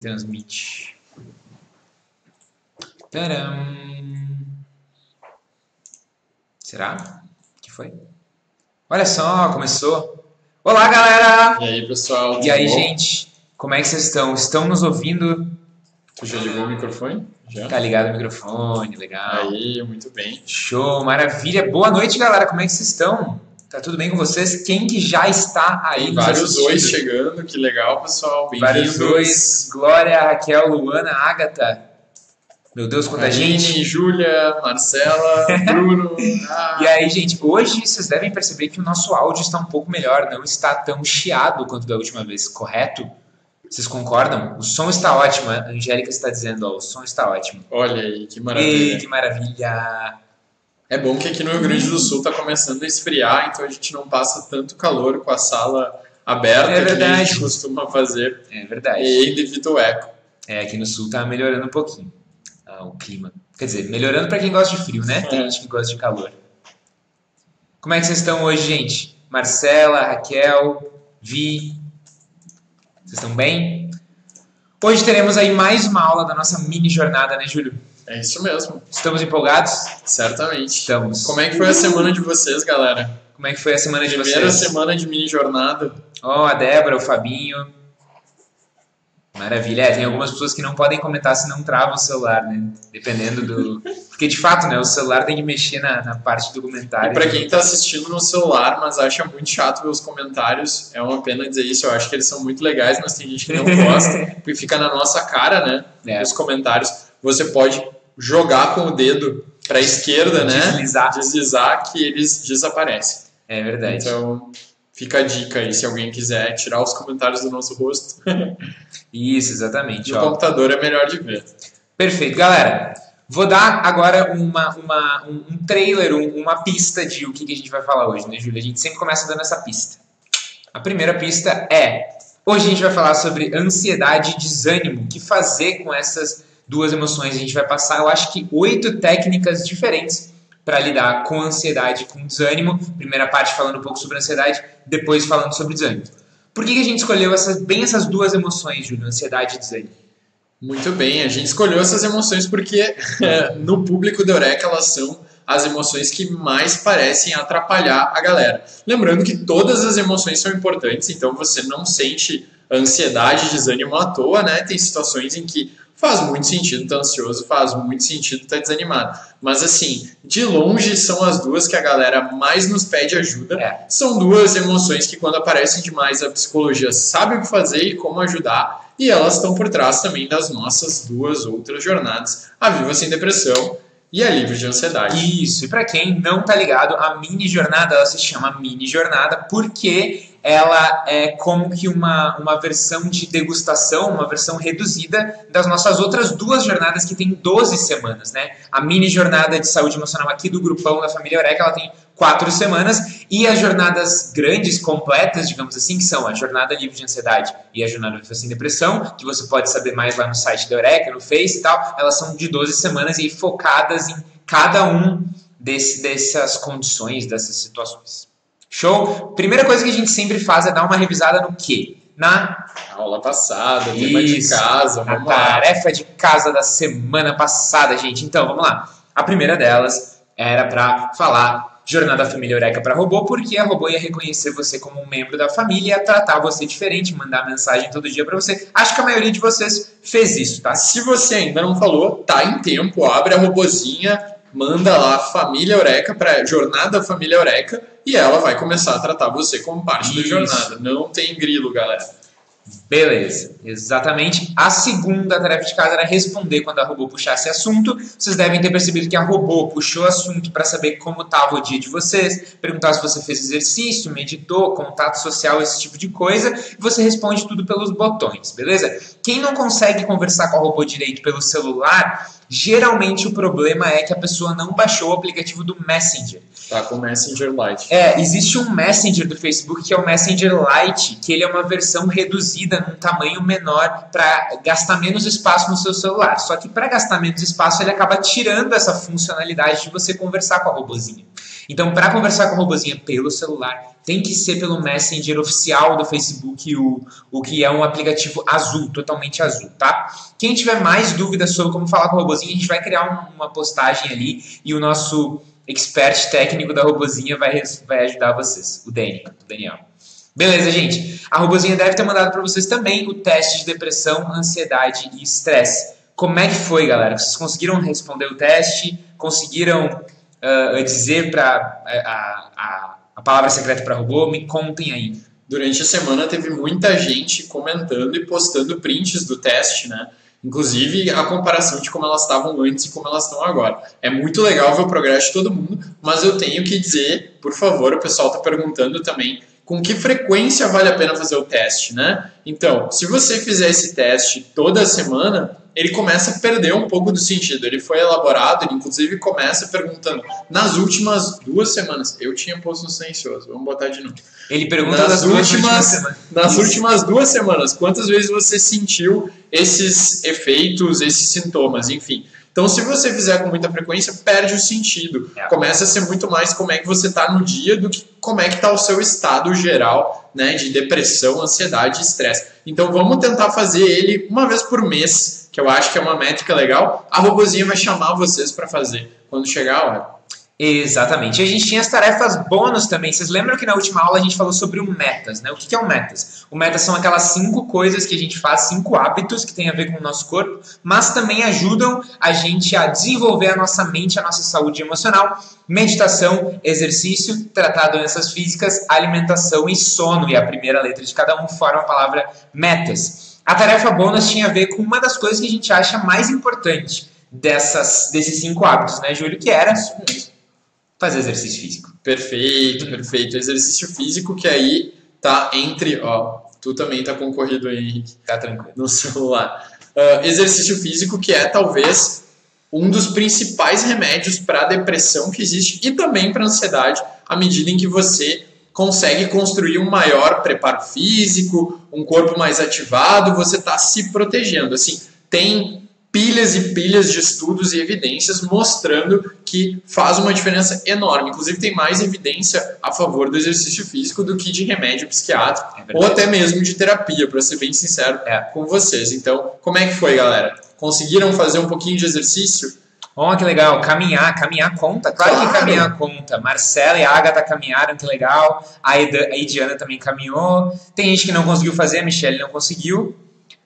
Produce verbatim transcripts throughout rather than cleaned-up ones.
Transmite. Tcharam. Será? que foi? Olha só, começou. Olá, galera! E aí, pessoal? E aí, bom? gente? Como é que vocês estão? Estão nos ouvindo? Tu já ligou o microfone? Já? Tá ligado o microfone, legal. Aí, muito bem. Show, maravilha. Boa noite, galera. Como é que vocês estão? Tá tudo bem com vocês? Quem que já está aí? Tem vários dois chegando, que legal, pessoal. Vários dois. Glória, Raquel, Luana, Ágata. Meu Deus, quanta Aline, gente. Júlia, Marcela, Bruno. Ah. E aí, gente, hoje vocês devem perceber que o nosso áudio está um pouco melhor, não está tão chiado quanto da última vez, correto? Vocês concordam? O som está ótimo, a Angélica está dizendo, ó, o som está ótimo. Olha aí, que maravilha. Ei, que maravilha. É bom que aqui no Rio Grande do Sul está começando a esfriar, então a gente não passa tanto calor com a sala aberta É verdade. que a gente costuma fazer. É verdade. E evita o eco. É, aqui no Sul tá melhorando um pouquinho ah, o clima. Quer dizer, melhorando para quem gosta de frio, né? Tem gente que gosta de calor. Como é que vocês estão hoje, gente? Marcela, Raquel, Vi... Vocês estão bem? Hoje teremos aí mais uma aula da nossa mini jornada, né, Júlio? É isso mesmo. Estamos empolgados? Certamente. Estamos. Como é que foi a semana de vocês, galera? Como é que foi a semana de Primeira vocês? semana de mini jornada. Ó, oh, a Débora, o Fabinho. Maravilha. É, tem algumas pessoas que não podem comentar se não travam o celular, né? Dependendo do... Porque, de fato, né, o celular tem que mexer na, na parte do comentário. E pra quem tá assistindo no celular, mas acha muito chato ver os comentários, é uma pena dizer isso. Eu acho que eles são muito legais, mas tem gente que não gosta, porque fica na nossa cara, né? É. Os comentários. Você pode jogar com o dedo pra esquerda, né? Deslizar. Deslizar, que eles desaparecem. É verdade. Então... Fica a dica aí, se alguém quiser tirar os comentários do nosso rosto. Isso, exatamente. No ó. computador é melhor de ver. Perfeito. Galera, vou dar agora uma, uma, um, um trailer, um, uma pista de o que, que a gente vai falar hoje, né, Júlia? A gente sempre começa dando essa pista. A primeira pista é... Hoje a gente vai falar sobre ansiedade e desânimo. O que fazer com essas duas emoções? A gente vai passar, eu acho que, oito técnicas diferentes para lidar com ansiedade e com desânimo. Primeira parte falando um pouco sobre ansiedade, depois falando sobre desânimo. Por que, que a gente escolheu essas, bem essas duas emoções, Júlio, ansiedade e desânimo? Muito bem, a gente escolheu essas emoções porque no público do Eureka elas são as emoções que mais parecem atrapalhar a galera. Lembrando que todas as emoções são importantes, então você não sente ansiedade e desânimo à toa, né? Tem situações em que faz muito sentido estar ansioso, faz muito sentido estar desanimado. Mas assim, de longe são as duas que a galera mais nos pede ajuda. É. São duas emoções que quando aparecem demais a psicologia sabe o que fazer e como ajudar. E elas estão por trás também das nossas duas outras jornadas. A Viva Sem Depressão e a Livre de Ansiedade. Isso, e para quem não tá ligado, a mini jornada ela se chama mini jornada porque ela é como que uma, uma versão de degustação, uma versão reduzida das nossas outras duas jornadas que tem doze semanas, né? A mini jornada de saúde emocional aqui do grupão da família Eureka, ela tem quatro semanas, e as jornadas grandes, completas, digamos assim, que são a jornada livre de ansiedade e a jornada Viva Sem Depressão, que você pode saber mais lá no site da Eureka, no Face e tal, elas são de doze semanas e focadas em cada um desse, dessas condições, dessas situações. Show? Primeira coisa que a gente sempre faz é dar uma revisada no quê? Na aula passada, tema de casa, na vamos lá. tarefa de casa da semana passada, gente. Então, vamos lá. A primeira delas era para falar Jornada Família Eureka para robô, porque a robô ia reconhecer você como um membro da família, ia tratar você diferente, mandar mensagem todo dia para você. Acho que a maioria de vocês fez isso, tá? Se você ainda não falou, tá em tempo, abre a robozinha, manda lá Família Eureka para Jornada Família Eureka e ela vai começar a tratar você como parte Isso. da jornada. Não tem grilo, galera. Beleza, exatamente. A segunda tarefa de casa era responder quando a robô puxasse assunto. Vocês devem ter percebido que a robô puxou assunto para saber como estava o dia de vocês, perguntar se você fez exercício, meditou, contato social, esse tipo de coisa. E você responde tudo pelos botões, beleza? Quem não consegue conversar com a robô direito pelo celular, geralmente o problema é que a pessoa não baixou o aplicativo do Messenger. Tá com o Messenger Lite. É, existe um Messenger do Facebook que é o Messenger Lite, que ele é uma versão reduzida num tamanho menor para gastar menos espaço no seu celular. Só que para gastar menos espaço ele acaba tirando essa funcionalidade de você conversar com a robozinha. Então, para conversar com a Robozinha pelo celular, tem que ser pelo Messenger oficial do Facebook, o, o que é um aplicativo azul, totalmente azul, tá? Quem tiver mais dúvidas sobre como falar com a Robozinha, a gente vai criar um, uma postagem ali e o nosso expert técnico da Robozinha vai, vai ajudar vocês, o Daniel. O Daniel. Beleza, gente? A Robozinha deve ter mandado para vocês também o teste de depressão, ansiedade e estresse. Como é que foi, galera? Vocês conseguiram responder o teste? Conseguiram uh, dizer para a, a, a palavra secreta para robô? Me contem aí. Durante a semana teve muita gente comentando e postando prints do teste, né? Inclusive a comparação de como elas estavam antes e como elas estão agora. É muito legal ver o progresso de todo mundo, mas eu tenho que dizer, por favor, o pessoal está perguntando também, com que frequência vale a pena fazer o teste, né? Então, se você fizer esse teste toda semana, ele começa a perder um pouco do sentido. Ele foi elaborado, ele inclusive começa perguntando, nas últimas duas semanas, eu tinha posto no silencioso, vamos botar de novo. Ele pergunta nas das duas últimas últimas, nas últimas duas semanas, quantas vezes você sentiu esses efeitos, esses sintomas, enfim. Então, se você fizer com muita frequência, perde o sentido. É. Começa a ser muito mais como é que você está no dia do que como é que está o seu estado geral, né, de depressão, ansiedade e estresse. Então, vamos tentar fazer ele uma vez por mês, que eu acho que é uma métrica legal. A Robozinha vai chamar vocês para fazer quando chegar a hora. Exatamente. E a gente tinha as tarefas bônus também. Vocês lembram que na última aula a gente falou sobre o metas, né? O que é o metas? O metas são aquelas cinco coisas que a gente faz, cinco hábitos que tem a ver com o nosso corpo, mas também ajudam a gente a desenvolver a nossa mente, a nossa saúde emocional. Meditação, exercício, tratar doenças físicas, alimentação e sono. E a primeira letra de cada um forma a palavra metas. A tarefa bônus tinha a ver com uma das coisas que a gente acha mais importante dessas, desses cinco hábitos, né, Júlio? Que era fazer exercício físico. Perfeito, perfeito. Exercício físico que aí tá entre... Ó, tu também tá concorrido aí, Henrique. Tá tranquilo. No celular. Uh, exercício físico que é talvez um dos principais remédios para a depressão que existe e também para a ansiedade, à medida em que você consegue construir um maior preparo físico, um corpo mais ativado, você tá se protegendo. Assim, tem pilhas e pilhas de estudos e evidências mostrando que faz uma diferença enorme. Inclusive, tem mais evidência a favor do exercício físico do que de remédio psiquiátrico, é ou até mesmo de terapia, para ser bem sincero é. com vocês. Então, como é que foi, galera? Conseguiram fazer um pouquinho de exercício? Oh, que legal. Caminhar. Caminhar conta? Claro, claro. que caminhar conta. Marcela e a Agatha caminharam, que legal. A Ediana também caminhou. Tem gente que não conseguiu fazer, a Michelle não conseguiu.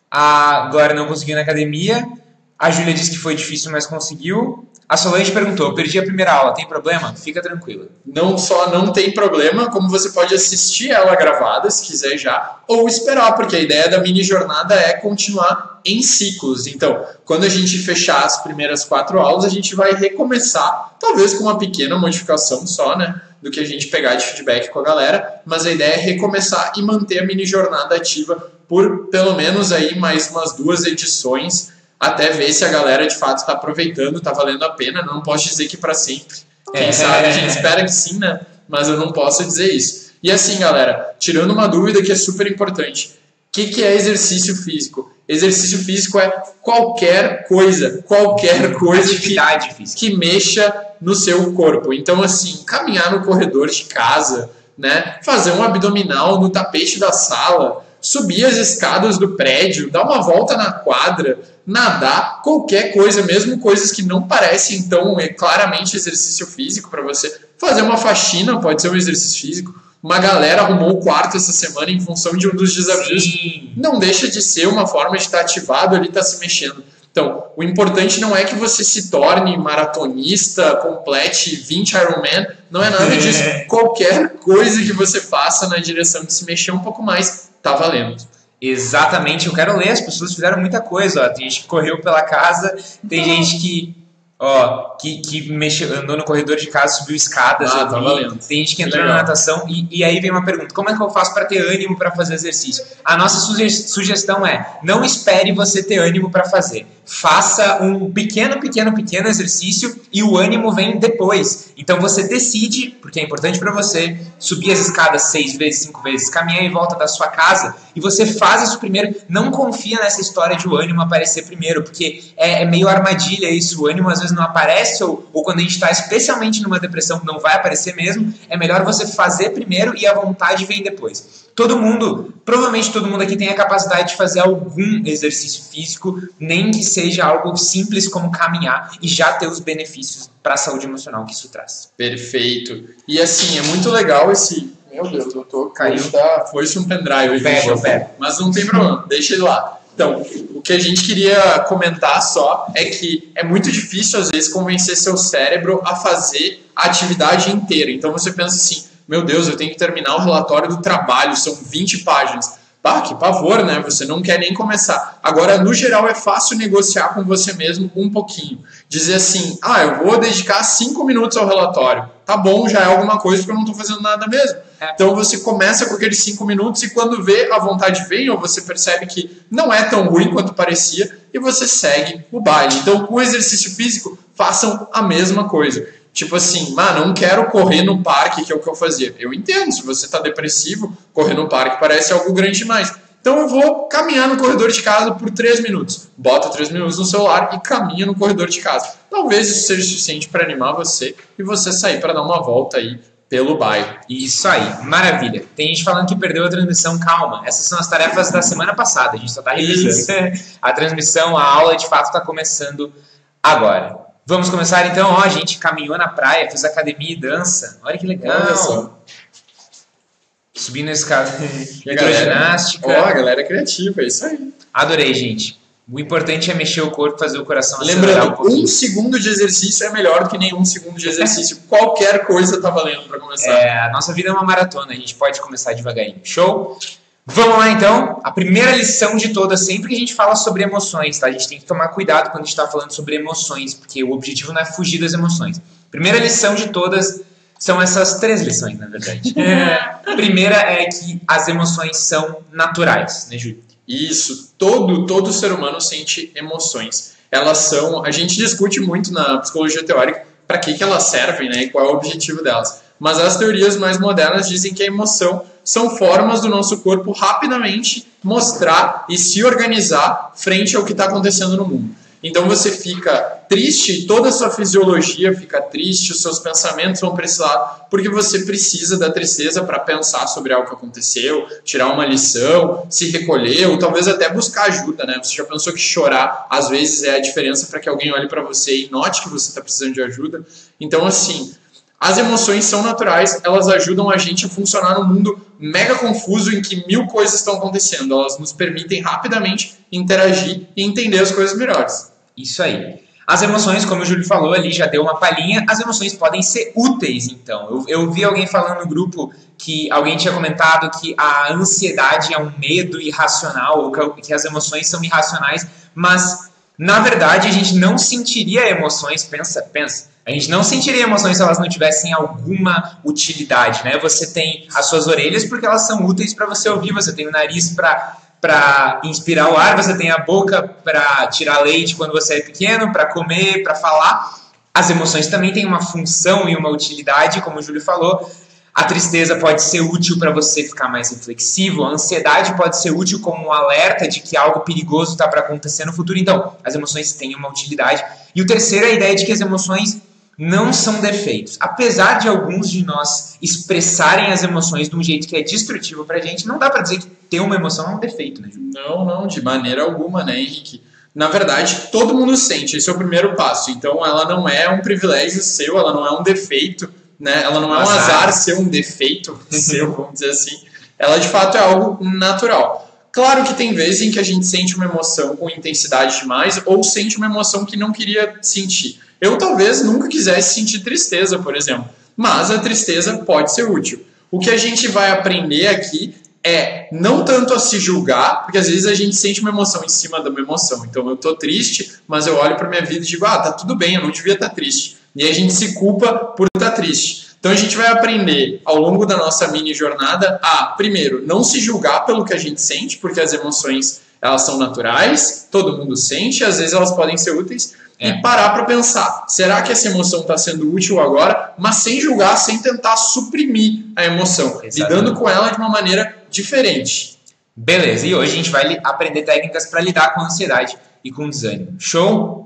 A Glória não conseguiu na academia. A Júlia disse que foi difícil, mas conseguiu. A Solange perguntou, perdi a primeira aula, tem problema? Fica tranquila. Não só não tem problema, como você pode assistir ela gravada, se quiser já, ou esperar, porque a ideia da mini jornada é continuar em ciclos. Então, quando a gente fechar as primeiras quatro aulas, a gente vai recomeçar, talvez com uma pequena modificação só, né, do que a gente pegar de feedback com a galera, mas a ideia é recomeçar e manter a mini jornada ativa por pelo menos aí mais umas duas edições, até ver se a galera de fato está aproveitando, está valendo a pena. Não posso dizer que para sempre. Quem é. sabe, a gente espera que sim, né? Mas eu não posso dizer isso. E assim, galera, tirando uma dúvida que é super importante. O que, que é exercício físico? Exercício físico é qualquer coisa, qualquer coisa que, que mexa no seu corpo. Então, assim, caminhar no corredor de casa, né? Fazer um abdominal no tapete da sala, subir as escadas do prédio, dar uma volta na quadra, nadar, qualquer coisa, mesmo coisas que não parecem tão é, claramente exercício físico para você. Fazer uma faxina pode ser um exercício físico. Uma galera arrumou o quarto essa semana em função de um dos desafios. Sim. Não deixa de ser uma forma de estar ativado ali, estar se mexendo. Então, o importante não é que você se torne maratonista, complete vinte Ironman, não é nada disso. Qualquer coisa que você faça na direção de se mexer um pouco mais, tá valendo. Exatamente, eu quero ler, as pessoas fizeram muita coisa, ó. Tem gente que correu pela casa, tem então... gente que, ó, que, que mexeu, andou no corredor de casa, subiu escadas, ah, tá valendo. Tem gente que entrou Legal. na natação, e, e aí vem uma pergunta, como é que eu faço para ter ânimo para fazer exercício? A nossa suge sugestão é, não espere você ter ânimo para fazer, faça um pequeno, pequeno, pequeno exercício e o ânimo vem depois. Então você decide, porque é importante para você, subir as escadas seis vezes, cinco vezes, caminhar em volta da sua casa e você faz isso primeiro. Não confia nessa história de o ânimo aparecer primeiro, porque é, é meio armadilha isso. O ânimo às vezes vezes não aparece, ou, ou quando a gente está especialmente numa depressão que não vai aparecer mesmo, é melhor você fazer primeiro e a vontade vem depois. Todo mundo, provavelmente todo mundo aqui tem a capacidade de fazer algum exercício físico, nem que seja algo simples como caminhar, e já ter os benefícios para a saúde emocional que isso traz. Perfeito. E assim, é muito legal esse... Meu Deus, eu tô... Caiu. Tá... Foi-se um pendrive hoje. Pega, pega. Mas não tem problema, deixa ele lá. Então, o que a gente queria comentar só é que é muito difícil, às vezes, convencer seu cérebro a fazer a atividade inteira. Então, você pensa assim, meu Deus, eu tenho que terminar o relatório do trabalho, são vinte páginas. Pá, que pavor, né? Você não quer nem começar. Agora, no geral, é fácil negociar com você mesmo um pouquinho. Dizer assim, ah, eu vou dedicar cinco minutos ao relatório. Tá bom, já é alguma coisa porque eu não estou fazendo nada mesmo. Então, você começa com aqueles cinco minutos e quando vê, a vontade vem, ou você percebe que não é tão ruim quanto parecia, e você segue o baile. Então, com o exercício físico, façam a mesma coisa. Tipo assim, mano, não quero correr no parque, que é o que eu fazia. Eu entendo, se você está depressivo, correr no parque parece algo grande demais. Então eu vou caminhar no corredor de casa por três minutos. Bota três minutos no celular e caminha no corredor de casa. Talvez isso seja suficiente para animar você e você sair para dar uma volta aí pelo bairro. Isso aí, maravilha. Tem gente falando que perdeu a transmissão, calma. Essas são as tarefas da semana passada, a gente só está revisando. A transmissão, a aula de fato está começando agora. Vamos começar então, ó, a gente caminhou na praia, fez academia e dança. Olha que legal. Olha só. Subindo a escada, hidroginástica. Ó, a galera é criativa, é isso aí. Adorei, gente. O importante é mexer o corpo, fazer o coração Lembrando, um, um segundo de exercício é melhor do que nenhum segundo de exercício. Qualquer coisa tá valendo para começar. É, a nossa vida é uma maratona, a gente pode começar devagarinho. Show? Vamos lá então, a primeira lição de todas, sempre que a gente fala sobre emoções, tá? A gente tem que tomar cuidado quando a gente está falando sobre emoções, porque o objetivo não é fugir das emoções. Primeira lição de todas são essas três lições, na verdade. É, a primeira é que as emoções são naturais, né, Júlio? Isso, todo, todo ser humano sente emoções. Elas são, a gente discute muito na psicologia teórica para que, que elas servem, né, e qual é o objetivo delas. Mas as teorias mais modernas dizem que a emoção são formas do nosso corpo rapidamente mostrar e se organizar frente ao que está acontecendo no mundo. Então você fica triste, toda a sua fisiologia fica triste, os seus pensamentos vão para esse lado, porque você precisa da tristeza para pensar sobre algo que aconteceu, tirar uma lição, se recolher, ou talvez até buscar ajuda, né? Você já pensou que chorar, às vezes, é a diferença para que alguém olhe para você e note que você está precisando de ajuda? Então, assim, as emoções são naturais, elas ajudam a gente a funcionar num mundo mega confuso em que mil coisas estão acontecendo. Elas nos permitem rapidamente interagir e entender as coisas melhores. Isso aí. As emoções, como o Júlio falou ali, já deu uma palhinha, as emoções podem ser úteis, então. Eu, eu vi alguém falando no grupo que alguém tinha comentado que a ansiedade é um medo irracional, ou que, que as emoções são irracionais, mas, na verdade, a gente não sentiria emoções, pensa, pensa. A gente não sentiria emoções se elas não tivessem alguma utilidade, né? Você tem as suas orelhas porque elas são úteis para você ouvir, você tem o nariz para para inspirar o ar, você tem a boca para tirar leite quando você é pequeno, para comer, para falar. As emoções também têm uma função e uma utilidade, como o Júlio falou. A tristeza pode ser útil para você ficar mais reflexivo, a ansiedade pode ser útil como um alerta de que algo perigoso está para acontecer no futuro. Então, as emoções têm uma utilidade. E o terceiro é a ideia de que as emoções não são defeitos. Apesar de alguns de nós expressarem as emoções de um jeito que é destrutivo pra gente, não dá pra dizer que ter uma emoção é um defeito, né, Júlio? Não, não, de maneira alguma, né, Henrique? Na verdade, todo mundo sente, esse é o primeiro passo. Então, ela não é um privilégio seu, ela não é um defeito, né? Ela não é um azar, azar ser um defeito seu, vamos dizer assim. Ela, de fato, é algo natural. Claro que tem vezes em que a gente sente uma emoção com intensidade demais ou sente uma emoção que não queria sentir. Eu talvez nunca quisesse sentir tristeza, por exemplo, mas a tristeza pode ser útil. O que a gente vai aprender aqui é não tanto a se julgar, porque às vezes a gente sente uma emoção em cima de uma emoção. Então eu tô triste, mas eu olho para minha vida e digo, ah, tá tudo bem, eu não devia estar triste. E aí a gente se culpa por estar triste. Então a gente vai aprender ao longo da nossa mini jornada a, primeiro, não se julgar pelo que a gente sente, porque as emoções elas são naturais, todo mundo sente, às vezes elas podem ser úteis, é. E parar para pensar, será que essa emoção está sendo útil agora, mas sem julgar, sem tentar suprimir a emoção, exatamente, lidando com ela de uma maneira diferente. Beleza, e hoje a gente vai aprender técnicas para lidar com a ansiedade e com o desânimo. Show?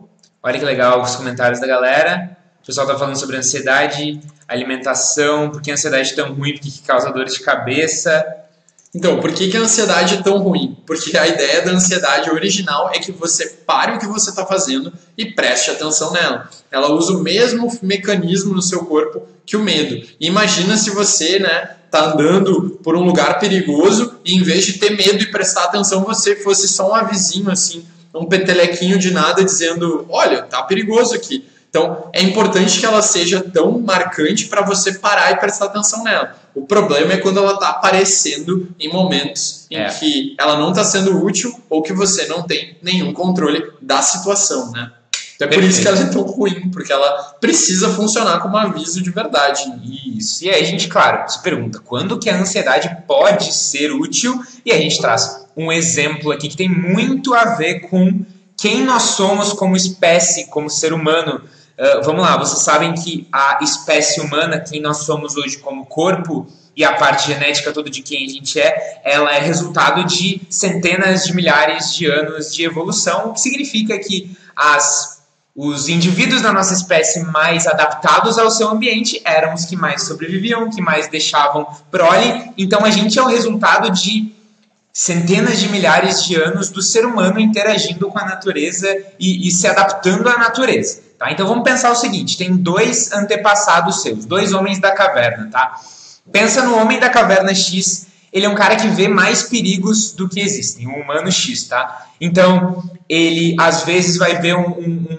Olha que legal os comentários da galera. O pessoal tá falando sobre ansiedade, alimentação, por que a ansiedade é tão ruim, por que causa dor de cabeça. Então, por que, que a ansiedade é tão ruim? Porque a ideia da ansiedade original é que você pare o que você está fazendo e preste atenção nela. Ela usa o mesmo mecanismo no seu corpo que o medo. E imagina se você, né, tá andando por um lugar perigoso e em vez de ter medo e prestar atenção, você fosse só um avizinho, assim, um petelequinho de nada dizendo, olha, tá perigoso aqui. Então, é importante que ela seja tão marcante para você parar e prestar atenção nela. O problema é quando ela está aparecendo em momentos em é. que ela não está sendo útil ou que você não tem nenhum controle da situação, né? Então é por isso que ela é tão ruim, porque ela precisa funcionar como aviso de verdade. Isso. E aí a gente, claro, se pergunta, quando que a ansiedade pode ser útil? E a gente traz um exemplo aqui que tem muito a ver com quem nós somos como espécie, como ser humano. Uh, vamos lá, vocês sabem que a espécie humana, quem nós somos hoje como corpo e a parte genética toda de quem a gente é, ela é resultado de centenas de milhares de anos de evolução, o que significa que as, os indivíduos da nossa espécie mais adaptados ao seu ambiente eram os que mais sobreviviam, que mais deixavam prole. Então a gente é o resultado de centenas de milhares de anos do ser humano interagindo com a natureza e, e se adaptando à natureza. Tá? Então vamos pensar o seguinte, tem dois antepassados seus, dois homens da caverna, tá? Pensa no homem da caverna X, ele é um cara que vê mais perigos do que existem, um humano X, tá? Então ele às vezes vai ver um, um,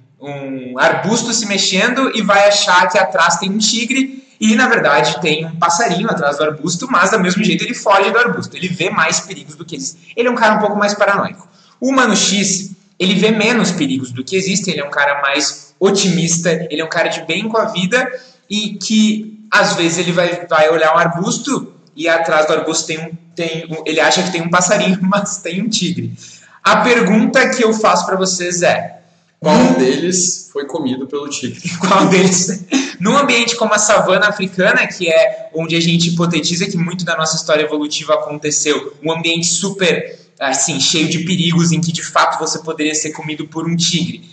um, um arbusto se mexendo e vai achar que atrás tem um tigre e na verdade tem um passarinho atrás do arbusto, mas do mesmo jeito ele foge do arbusto, ele vê mais perigos do que existem. Ele é um cara um pouco mais paranoico. O humano X, ele vê menos perigos do que existem, ele é um cara mais otimista, ele é um cara de bem com a vida e que, às vezes, ele vai, vai olhar um arbusto e atrás do arbusto tem um, tem um, ele acha que tem um passarinho, mas tem um tigre. A pergunta que eu faço para vocês é... Qual um deles foi comido pelo tigre? Qual deles? Num ambiente como a savana africana, que é onde a gente hipotetiza que muito da nossa história evolutiva aconteceu, um ambiente super... assim, cheio de perigos, em que de fato você poderia ser comido por um tigre.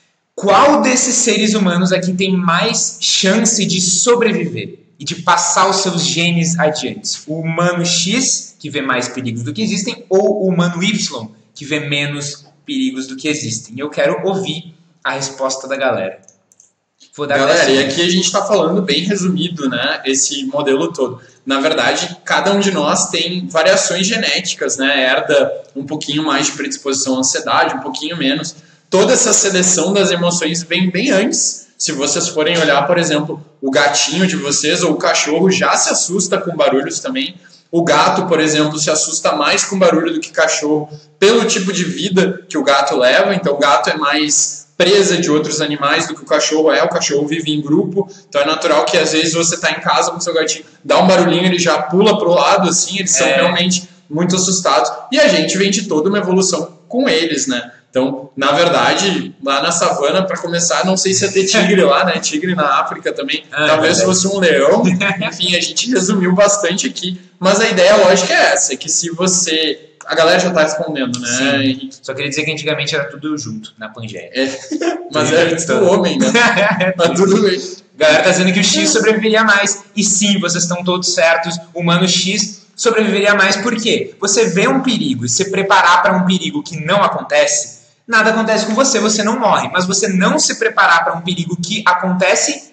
Qual desses seres humanos aqui tem mais chance de sobreviver e de passar os seus genes adiante? O humano X, que vê mais perigos do que existem, ou o humano Y, que vê menos perigos do que existem? Eu quero ouvir a resposta da galera. Vou dar galera, e aqui a gente está falando bem resumido, né, esse modelo todo. Na verdade, cada um de nós tem variações genéticas, né? Herda um pouquinho mais de predisposição à ansiedade, um pouquinho menos. Toda essa seleção das emoções vem bem antes. Se vocês forem olhar, por exemplo, o gatinho de vocês ou o cachorro já se assusta com barulhos também. O gato, por exemplo, se assusta mais com barulho do que cachorro pelo tipo de vida que o gato leva. Então o gato é mais presa de outros animais do que o cachorro é. O cachorro vive em grupo, então é natural que às vezes você está em casa com seu gatinho, dá um barulhinho, ele já pula pro lado, assim, eles são é. realmente muito assustados. E a gente vem de toda uma evolução com eles, né? Então, na verdade, lá na savana, para começar, não sei se ia ter tigre lá, né? Tigre na África também, ah, talvez é fosse um leão. Enfim, a gente resumiu bastante aqui, mas a ideia lógica é essa, é que se você... A galera já tá respondendo, né, Sim. Henrique? Só queria dizer que antigamente era tudo junto, na Pangeia. É. Mas era antes do homem, né? Mas tudo bem. A galera tá dizendo que o X sobreviveria mais. E sim, vocês estão todos certos. O humano X sobreviveria mais. Por quê? Você vê um perigo e se preparar para um perigo que não acontece, nada acontece com você, você não morre. Mas você não se preparar para um perigo que acontece...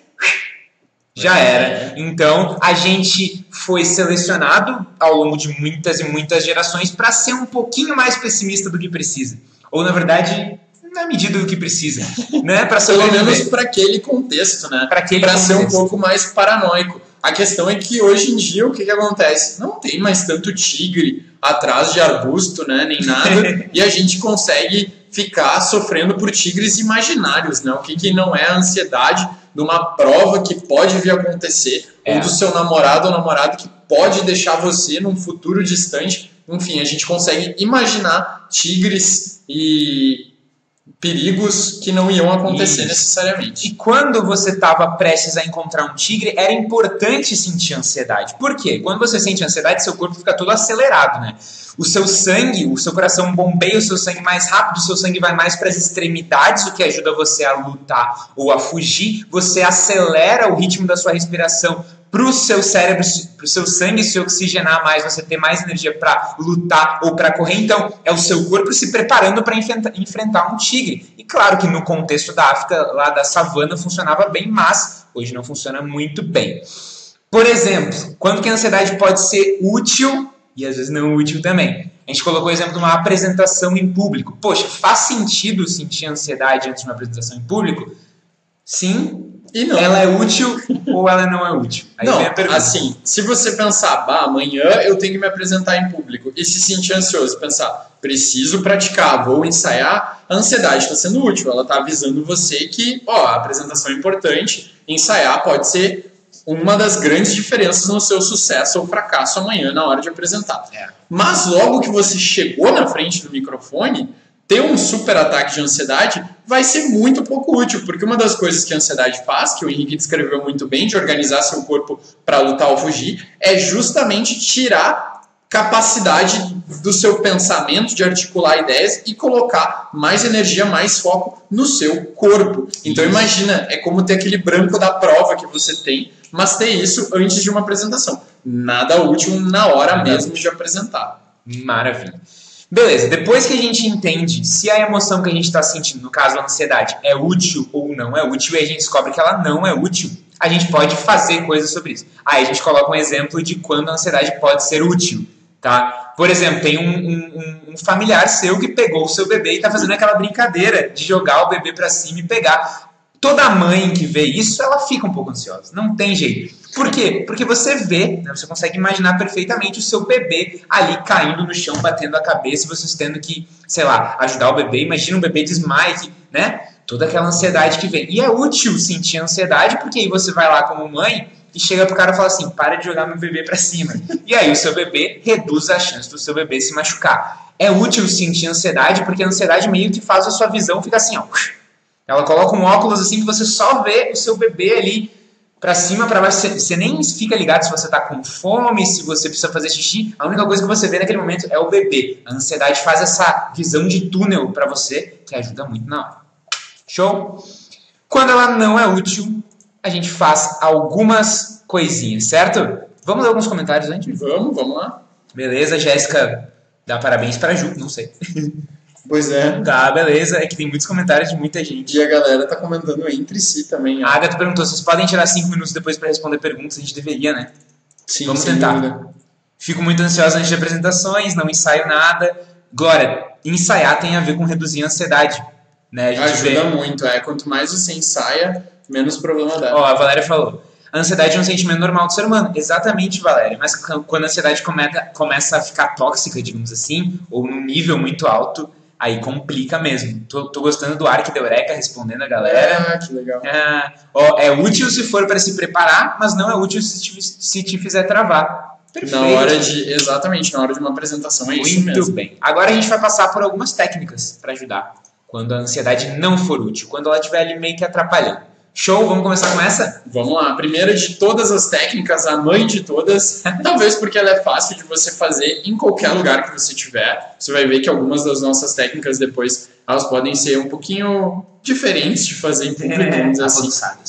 já era. Então, a gente foi selecionado ao longo de muitas e muitas gerações para ser um pouquinho mais pessimista do que precisa. Ou, na verdade, na medida do que precisa. Né? Pra Pelo menos para aquele contexto, né? Para ser um pouco mais paranoico. A questão é que, hoje em dia, o que, que acontece? Não tem mais tanto tigre atrás de arbusto, né? Nem nada. E a gente consegue ficar sofrendo por tigres imaginários, né? O que, que não é a ansiedade de uma prova que pode vir a acontecer, é. ou do seu namorado ou namorada que pode deixar você num futuro distante. Enfim, a gente consegue imaginar tigres e perigos que não iam acontecer Isso. necessariamente. E quando você estava prestes a encontrar um tigre, era importante sentir ansiedade. Por quê? Quando você sente ansiedade, seu corpo fica todo acelerado, né? O seu sangue, o seu coração bombeia o seu sangue mais rápido, o seu sangue vai mais para as extremidades, o que ajuda você a lutar ou a fugir. Você acelera o ritmo da sua respiração para o seu cérebro, para o seu sangue se oxigenar mais, você ter mais energia para lutar ou para correr. Então, é o seu corpo se preparando para enfrentar um tigre. E claro que no contexto da África, lá da savana, funcionava bem, mas hoje não funciona muito bem. Por exemplo, quando que a ansiedade pode ser útil e às vezes não útil também? A gente colocou o exemplo de uma apresentação em público. Poxa, faz sentido sentir ansiedade antes de uma apresentação em público? Sim. E não. Ela é útil ou ela não é útil? Aí não, vem a pergunta. assim, se você pensar, bah, amanhã eu tenho que me apresentar em público e se sentir ansioso, pensar, preciso praticar, vou ensaiar, a ansiedade está sendo útil, ela está avisando você que, ó, a apresentação é importante, ensaiar pode ser uma das grandes diferenças no seu sucesso ou fracasso amanhã na hora de apresentar. É. Mas logo que você chegou na frente do microfone, ter um super ataque de ansiedade vai ser muito pouco útil, porque uma das coisas que a ansiedade faz, que o Henrique descreveu muito bem, de organizar seu corpo para lutar ou fugir, é justamente tirar capacidade do seu pensamento de articular ideias e colocar mais energia, mais foco no seu corpo. Então imagina, é como ter aquele branco da prova que você tem, mas ter isso antes de uma apresentação. Nada útil na hora mesmo de apresentar. Maravilha. Beleza, depois que a gente entende se a emoção que a gente está sentindo, no caso a ansiedade, é útil ou não é útil, e a gente descobre que ela não é útil, a gente pode fazer coisas sobre isso. Aí a gente coloca um exemplo de quando a ansiedade pode ser útil, tá? Por exemplo, tem um, um, um familiar seu que pegou o seu bebê e está fazendo aquela brincadeira de jogar o bebê para cima e pegar. Toda mãe que vê isso, ela fica um pouco ansiosa, não tem jeito. Por quê? Porque você vê, né, você consegue imaginar perfeitamente o seu bebê ali caindo no chão, batendo a cabeça e vocês tendo que, sei lá, ajudar o bebê. Imagina um bebê desmaie, né? Toda aquela ansiedade que vem. E é útil sentir ansiedade, porque aí você vai lá como mãe e chega pro cara e fala assim, para de jogar meu bebê pra cima. E aí o seu bebê reduz a chance do seu bebê se machucar. É útil sentir ansiedade, porque a ansiedade meio que faz a sua visão ficar assim, ó. Ela coloca um óculos assim que você só vê o seu bebê ali pra cima, pra baixo. Você nem fica ligado se você tá com fome, se você precisa fazer xixi. A única coisa que você vê naquele momento é o bebê. A ansiedade faz essa visão de túnel pra você, que ajuda muito na hora. Show? Quando ela não é útil, a gente faz algumas coisinhas, certo? Vamos ler alguns comentários antes? Vamos, vamos lá. Beleza, Jéssica, dá parabéns pra Ju, não sei. Pois é. Tá, beleza. É que tem muitos comentários de muita gente. E a galera tá comentando entre si também. Ó. A Agatha perguntou, vocês podem tirar cinco minutos depois pra responder perguntas? A gente deveria, né? Sim, Vamos sem tentar. dúvida. Fico muito ansiosa antes de apresentações, não ensaio nada. Glória, ensaiar tem a ver com reduzir a ansiedade. Né? A gente Ajuda vê... muito, é. Quanto mais você ensaia, menos problema dá. Ó, a Valéria falou, a ansiedade é um sentimento normal do ser humano. Exatamente, Valéria. Mas quando a ansiedade começa, começa a ficar tóxica, digamos assim, ou num nível muito alto, aí complica mesmo. Tô, tô gostando do Ark da Eureka respondendo a galera. Ah, que legal. É, ó, é útil se for para se preparar, mas não é útil se te, se te fizer travar. Perfeito. Na hora de, exatamente, na hora de uma apresentação é isso mesmo. Muito bem. Agora a gente vai passar por algumas técnicas para ajudar. Quando a ansiedade não for útil, quando ela estiver ali meio que atrapalhando. Show? Vamos começar com essa? Vamos lá. A primeira de todas as técnicas, a mãe de todas, talvez porque ela é fácil de você fazer em qualquer lugar que você tiver. Você vai ver que algumas das nossas técnicas depois, elas podem ser um pouquinho diferentes de fazer em público, vamos dizer assim.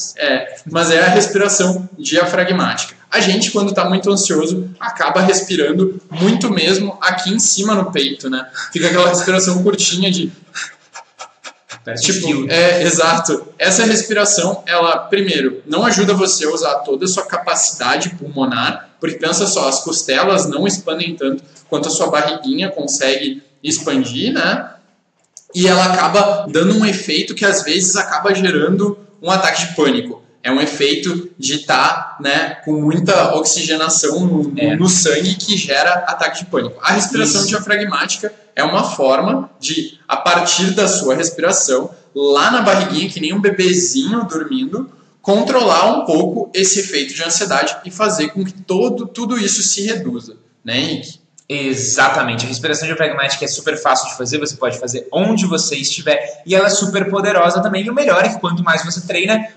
É, mas é a respiração diafragmática. A gente, quando está muito ansioso, acaba respirando muito mesmo aqui em cima no peito, né? Fica aquela respiração curtinha de... Tipo, é, exato. Essa respiração, ela, primeiro, não ajuda você a usar toda a sua capacidade pulmonar, porque pensa só, as costelas não expandem tanto quanto a sua barriguinha consegue expandir, né? E ela acaba dando um efeito que às vezes acaba gerando um ataque de pânico. É um efeito de estar, né, com muita oxigenação no, é. no sangue que gera ataque de pânico. A respiração Isso. diafragmática é uma forma de, a partir da sua respiração, lá na barriguinha, que nem um bebezinho dormindo, controlar um pouco esse efeito de ansiedade e fazer com que todo, tudo isso se reduza. Né, Henrique? Exatamente. A respiração diafragmática é super fácil de fazer, você pode fazer onde você estiver e ela é super poderosa também. E o melhor é que quanto mais você treina,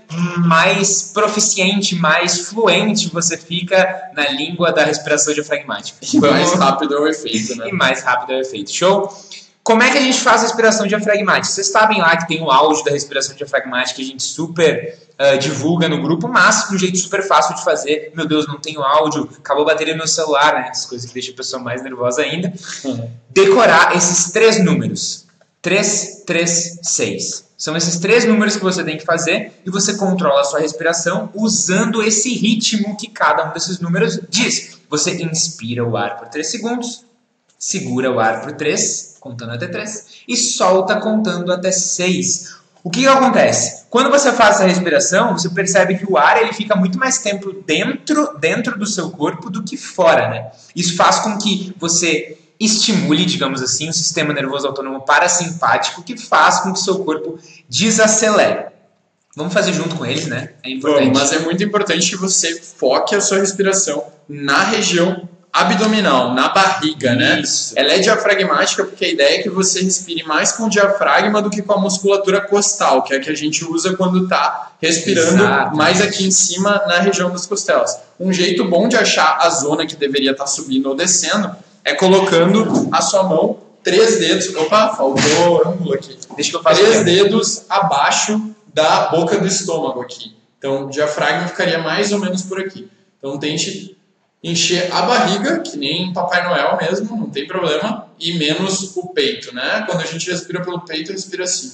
mais proficiente, mais fluente você fica na língua da respiração diafragmática. E mais rápido é o efeito, né? E mais rápido é o efeito. Show? Como é que a gente faz a respiração diafragmática? Vocês sabem lá que tem o áudio da respiração diafragmática que a gente super uh, divulga no grupo, mas de um jeito super fácil de fazer. Meu Deus, não tenho áudio, acabou a bateria no meu celular, né? Essas coisas que deixam a pessoa mais nervosa ainda. Uhum. Decorar esses três números. três, três, seis. São esses três números que você tem que fazer e você controla a sua respiração usando esse ritmo que cada um desses números diz. Você inspira o ar por três segundos, segura o ar por três, contando até três, e solta contando até seis. O que, que acontece? Quando você faz essa respiração, você percebe que o ar ele fica muito mais tempo dentro, dentro do seu corpo do que fora, né? Isso faz com que você estimule, digamos assim, o sistema nervoso autônomo parasimpático, que faz com que o seu corpo desacelere. Vamos fazer junto com eles, né? É importante. Bom, mas é muito importante que você foque a sua respiração na região abdominal, na barriga, né? Isso. Ela é diafragmática porque a ideia é que você respire mais com o diafragma do que com a musculatura costal, que é a que a gente usa quando está respirando Exato. mais aqui em cima na região das costelas. Um jeito bom de achar a zona que deveria estar tá subindo ou descendo é colocando a sua mão, três dedos, opa, faltou ângulo aqui, Deixa que eu faço três aqui. dedos abaixo da boca do estômago aqui. Então o diafragma ficaria mais ou menos por aqui. Então tente encher a barriga, que nem Papai Noel mesmo, não tem problema, e menos o peito, né? Quando a gente respira pelo peito, respira assim.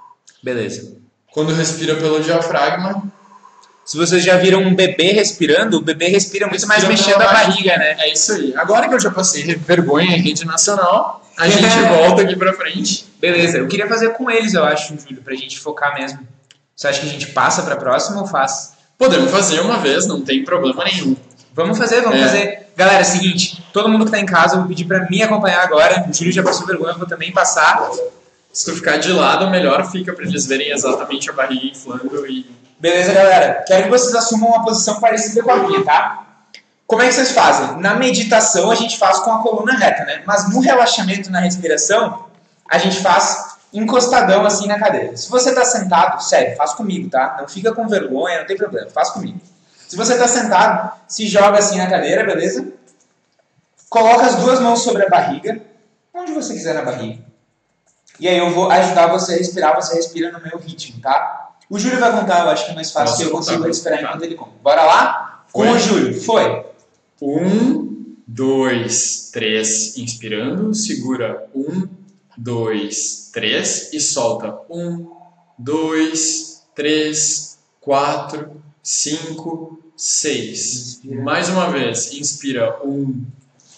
Beleza. Quando respira pelo diafragma... Se vocês já viram um bebê respirando, o bebê respira muito respira mais mexendo a barriga, né? É isso aí. Agora que eu já passei vergonha em rede nacional, a gente volta aqui pra frente. Beleza. Eu queria fazer com eles, eu acho, Júlio, pra gente focar mesmo. Você acha que a gente passa pra próxima ou faz? Podemos fazer uma vez, não tem problema nenhum. Vamos fazer, vamos é. fazer. Galera, é o seguinte, todo mundo que tá em casa, eu vou pedir pra me acompanhar agora. O Júlio já passou vergonha, eu vou também passar. Se tu ficar de lado, melhor fica pra eles verem exatamente a barriga inflando e... Beleza, galera? Quero que vocês assumam uma posição parecida com a minha, tá? Como é que vocês fazem? Na meditação, a gente faz com a coluna reta, né? Mas no relaxamento, na respiração, a gente faz encostadão assim na cadeira. Se você tá sentado, sério, faz comigo, tá? Não fica com vergonha, não tem problema, faz comigo. Se você está sentado, se joga assim na cadeira, beleza? Coloca as duas mãos sobre a barriga, onde você quiser na barriga. E aí eu vou ajudar você a respirar, você respira no meu ritmo, tá? O Júlio vai contar, eu acho que é mais fácil, que eu consigo contar, respirar enquanto ele conta. Bora lá? Com o Júlio, foi. Um, dois, três, inspirando, segura. Um, dois, três e solta. Um, dois, três, quatro... cinco, seis. Inspira. Mais uma vez. Inspira. Um,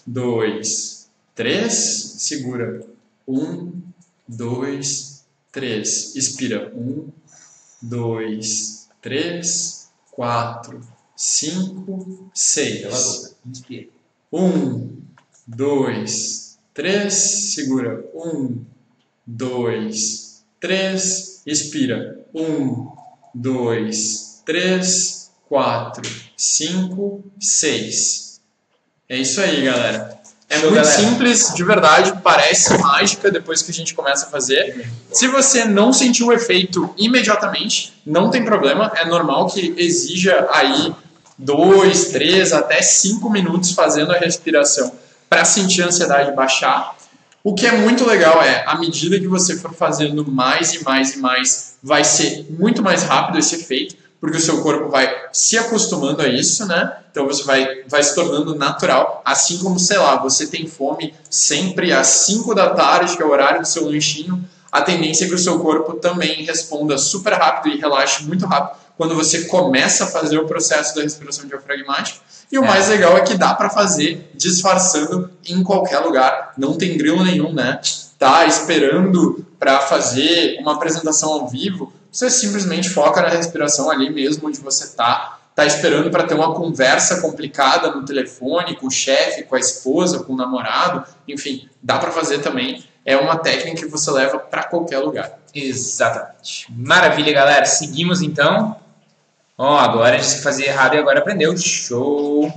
dois, três. Segura. Um, dois, três. Expira. Um, dois, três, quatro, cinco, seis. Inspira. Um, dois, três. Segura. Um, dois, três. Expira. Um, dois, três, quatro, cinco, seis. É isso aí, galera. É Show, muito galera. simples, de verdade, parece mágica depois que a gente começa a fazer. Se você não sentiu o efeito imediatamente, não tem problema, é normal que exija aí dois, três, até cinco minutos fazendo a respiração para sentir a ansiedade baixar. O que é muito legal é, à medida que você for fazendo mais e mais e mais, vai ser muito mais rápido esse efeito, porque o seu corpo vai se acostumando a isso, né? Então você vai, vai se tornando natural, assim como, sei lá, você tem fome sempre às cinco da tarde, que é o horário do seu lanchinho, a tendência é que o seu corpo também responda super rápido e relaxe muito rápido quando você começa a fazer o processo da respiração diafragmática. E o é. mais legal é que dá para fazer disfarçando em qualquer lugar, não tem grilo nenhum, né? Tá esperando para fazer uma apresentação ao vivo, você simplesmente foca na respiração ali mesmo onde você está. Está esperando para ter uma conversa complicada no telefone, com o chefe, com a esposa, com o namorado. Enfim, dá para fazer também. É uma técnica que você leva para qualquer lugar. Exatamente. Maravilha, galera. Seguimos então. Ó, oh, agora a gente fazia errado e agora aprendeu. Show.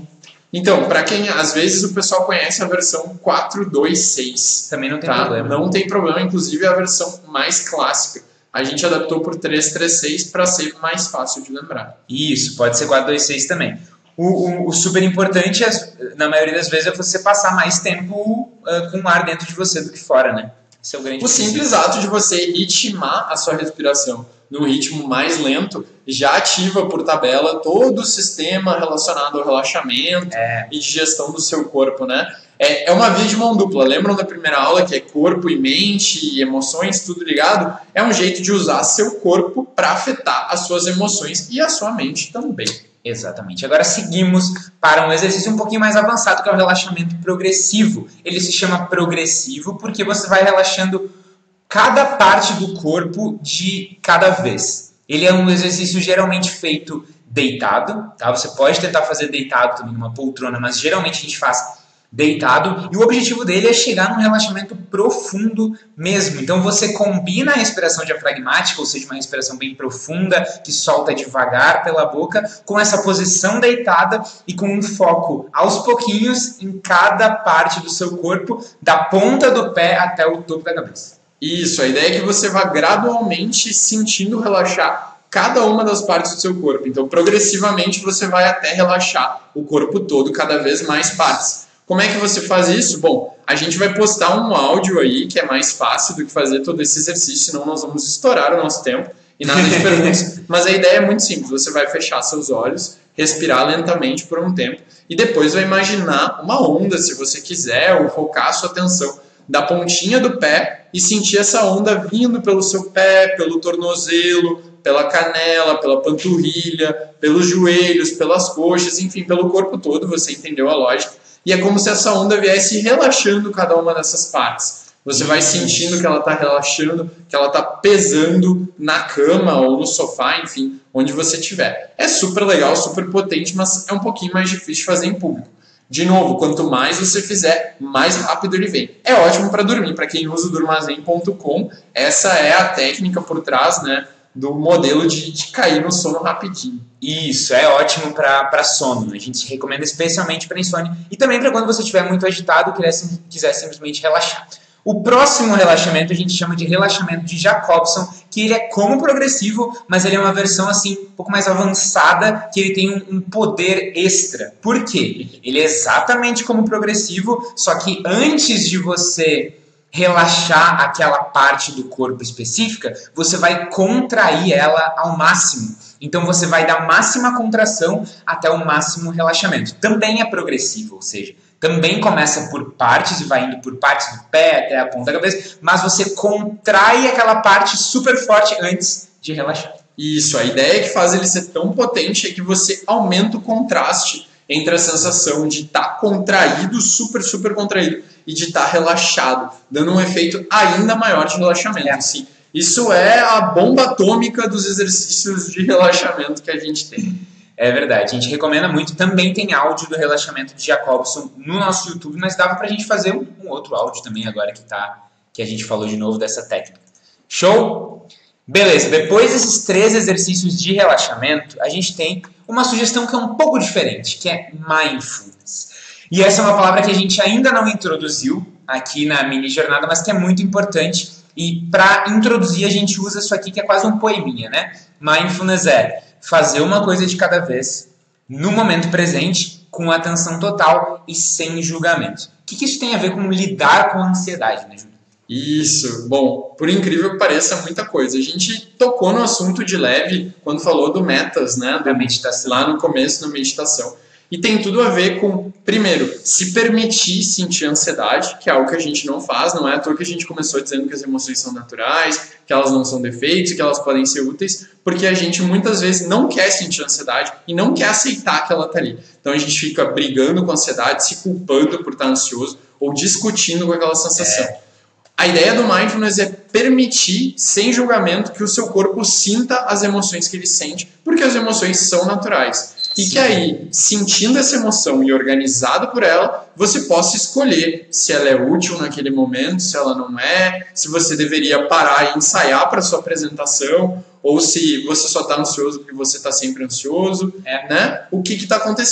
Então, para quem, às vezes, o pessoal conhece a versão quatro ponto dois ponto seis. Também não tem tá? problema. Não tem problema, inclusive a versão mais clássica. A gente adaptou por trezentos e trinta e seis para ser mais fácil de lembrar. Isso, pode ser quatro ponto dois ponto seis também. O, o, o super importante, é, na maioria das vezes, é você passar mais tempo uh, com ar dentro de você do que fora, né? Esse é o grande O simples ato de você ritmar a sua respiração no ritmo mais lento já ativa por tabela todo o sistema relacionado ao relaxamento é. e digestão do seu corpo, né? É, é uma via de mão dupla. Lembram da primeira aula que é corpo e mente e emoções, tudo ligado? É um jeito de usar seu corpo para afetar as suas emoções e a sua mente também. Exatamente. Agora seguimos para um exercício um pouquinho mais avançado, que é o relaxamento progressivo. Ele se chama progressivo porque você vai relaxando cada parte do corpo de cada vez. Ele é um exercício geralmente feito deitado, tá? Você pode tentar fazer deitado também numa poltrona, mas geralmente a gente faz deitado, e o objetivo dele é chegar num relaxamento profundo mesmo. Então você combina a respiração diafragmática, ou seja, uma respiração bem profunda, que solta devagar pela boca, com essa posição deitada e com um foco aos pouquinhos em cada parte do seu corpo, da ponta do pé até o topo da cabeça. Isso, a ideia é que você vá gradualmente sentindo relaxar cada uma das partes do seu corpo. Então, progressivamente, você vai até relaxar o corpo todo, cada vez mais partes. Como é que você faz isso? Bom, a gente vai postar um áudio aí, que é mais fácil do que fazer todo esse exercício, senão nós vamos estourar o nosso tempo e nada de perguntas. Mas a ideia é muito simples, você vai fechar seus olhos, respirar lentamente por um tempo e depois vai imaginar uma onda, se você quiser, ou focar a sua atenção da pontinha do pé e sentir essa onda vindo pelo seu pé, pelo tornozelo, pela canela, pela panturrilha, pelos joelhos, pelas coxas, enfim, pelo corpo todo, você entendeu a lógica. E é como se essa onda viesse relaxando cada uma dessas partes. Você vai sentindo que ela está relaxando, que ela está pesando na cama ou no sofá, enfim, onde você estiver. É super legal, super potente, mas é um pouquinho mais difícil de fazer em público. De novo, quanto mais você fizer, mais rápido ele vem. É ótimo para dormir, para quem usa o Durmazen ponto com, essa é a técnica por trás, né, do modelo de, de cair no sono rapidinho. Isso, é ótimo para sono. A gente recomenda especialmente para insônia e também para quando você estiver muito agitado e quiser, quiser simplesmente relaxar. O próximo relaxamento a gente chama de relaxamento de Jacobson, que ele é como progressivo, mas ele é uma versão assim um pouco mais avançada, que ele tem um, um poder extra. Por quê? Ele é exatamente como progressivo, só que antes de você relaxar aquela parte do corpo específica, você vai contrair ela ao máximo. Então você vai da máxima contração até o máximo relaxamento. Também é progressivo, ou seja, também começa por partes e vai indo por partes do pé até a ponta da cabeça, mas você contrai aquela parte super forte antes de relaxar. Isso, a ideia que faz ele ser tão potente é que você aumenta o contraste entre a sensação de estar tá contraído, super, super contraído, e de estar tá relaxado, dando um efeito ainda maior de relaxamento. É. Assim, isso é a bomba atômica dos exercícios de relaxamento que a gente tem. É verdade, a gente recomenda muito. Também tem áudio do relaxamento de Jacobson no nosso YouTube, mas dava pra gente fazer um, um outro áudio também agora que, tá, que a gente falou de novo dessa técnica. Show? Beleza, depois desses três exercícios de relaxamento, a gente tem uma sugestão que é um pouco diferente, que é mindfulness. E essa é uma palavra que a gente ainda não introduziu aqui na mini jornada, mas que é muito importante. E para introduzir a gente usa isso aqui que é quase um poeminha, né? Mindfulness é fazer uma coisa de cada vez, no momento presente, com atenção total e sem julgamento. O que, que isso tem a ver com lidar com a ansiedade, né, Júlio? Isso. Bom, por incrível que pareça, muita coisa. A gente tocou no assunto de leve quando falou do metas, né? Da meditação. Lá no começo, na meditação. E tem tudo a ver com, primeiro, se permitir sentir ansiedade, que é algo que a gente não faz, não é à toa que a gente começou dizendo que as emoções são naturais, que elas não são defeitos, que elas podem ser úteis, porque a gente muitas vezes não quer sentir ansiedade e não quer aceitar que ela está ali. Então a gente fica brigando com a ansiedade, se culpando por estar ansioso ou discutindo com aquela sensação. É. A ideia do mindfulness é permitir, sem julgamento, que o seu corpo sinta as emoções que ele sente, porque as emoções são naturais. E que aí, sentindo essa emoção e organizado por ela, você possa escolher se ela é útil naquele momento, se ela não é, se você deveria parar e ensaiar para sua apresentação, ou se você só está ansioso porque você está sempre ansioso, é. né? O que está acontecendo?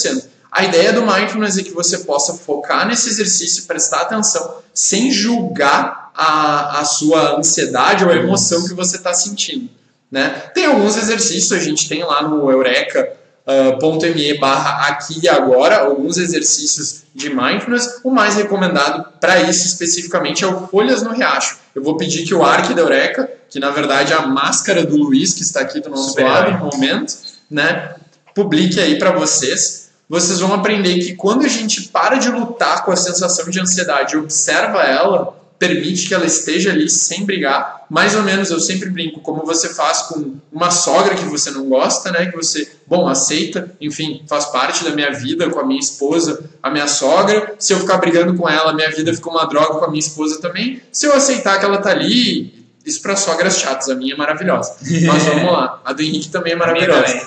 A ideia do Mindfulness é que você possa focar nesse exercício, prestar atenção, sem julgar a, a sua ansiedade ou a emoção que você está sentindo, né? Tem alguns exercícios, a gente tem lá no Eureka ponto me barra aqui e agora, alguns exercícios de Mindfulness. O mais recomendado para isso especificamente é o Folhas no Riacho. Eu vou pedir que o Ark da Eureka, que na verdade é a máscara do Luiz, que está aqui do nosso Super lado no momento, né, publique aí para vocês. Vocês vão aprender que quando a gente para de lutar com a sensação de ansiedade e observa ela, permite que ela esteja ali sem brigar, mais ou menos, eu sempre brinco, como você faz com uma sogra que você não gosta, né, que você, bom, aceita, enfim, faz parte da minha vida com a minha esposa, a minha sogra, se eu ficar brigando com ela, minha vida fica uma droga com a minha esposa também, se eu aceitar que ela tá ali, isso para sogras chatas, a minha é maravilhosa, mas vamos lá, a do Henrique também é maravilhosa,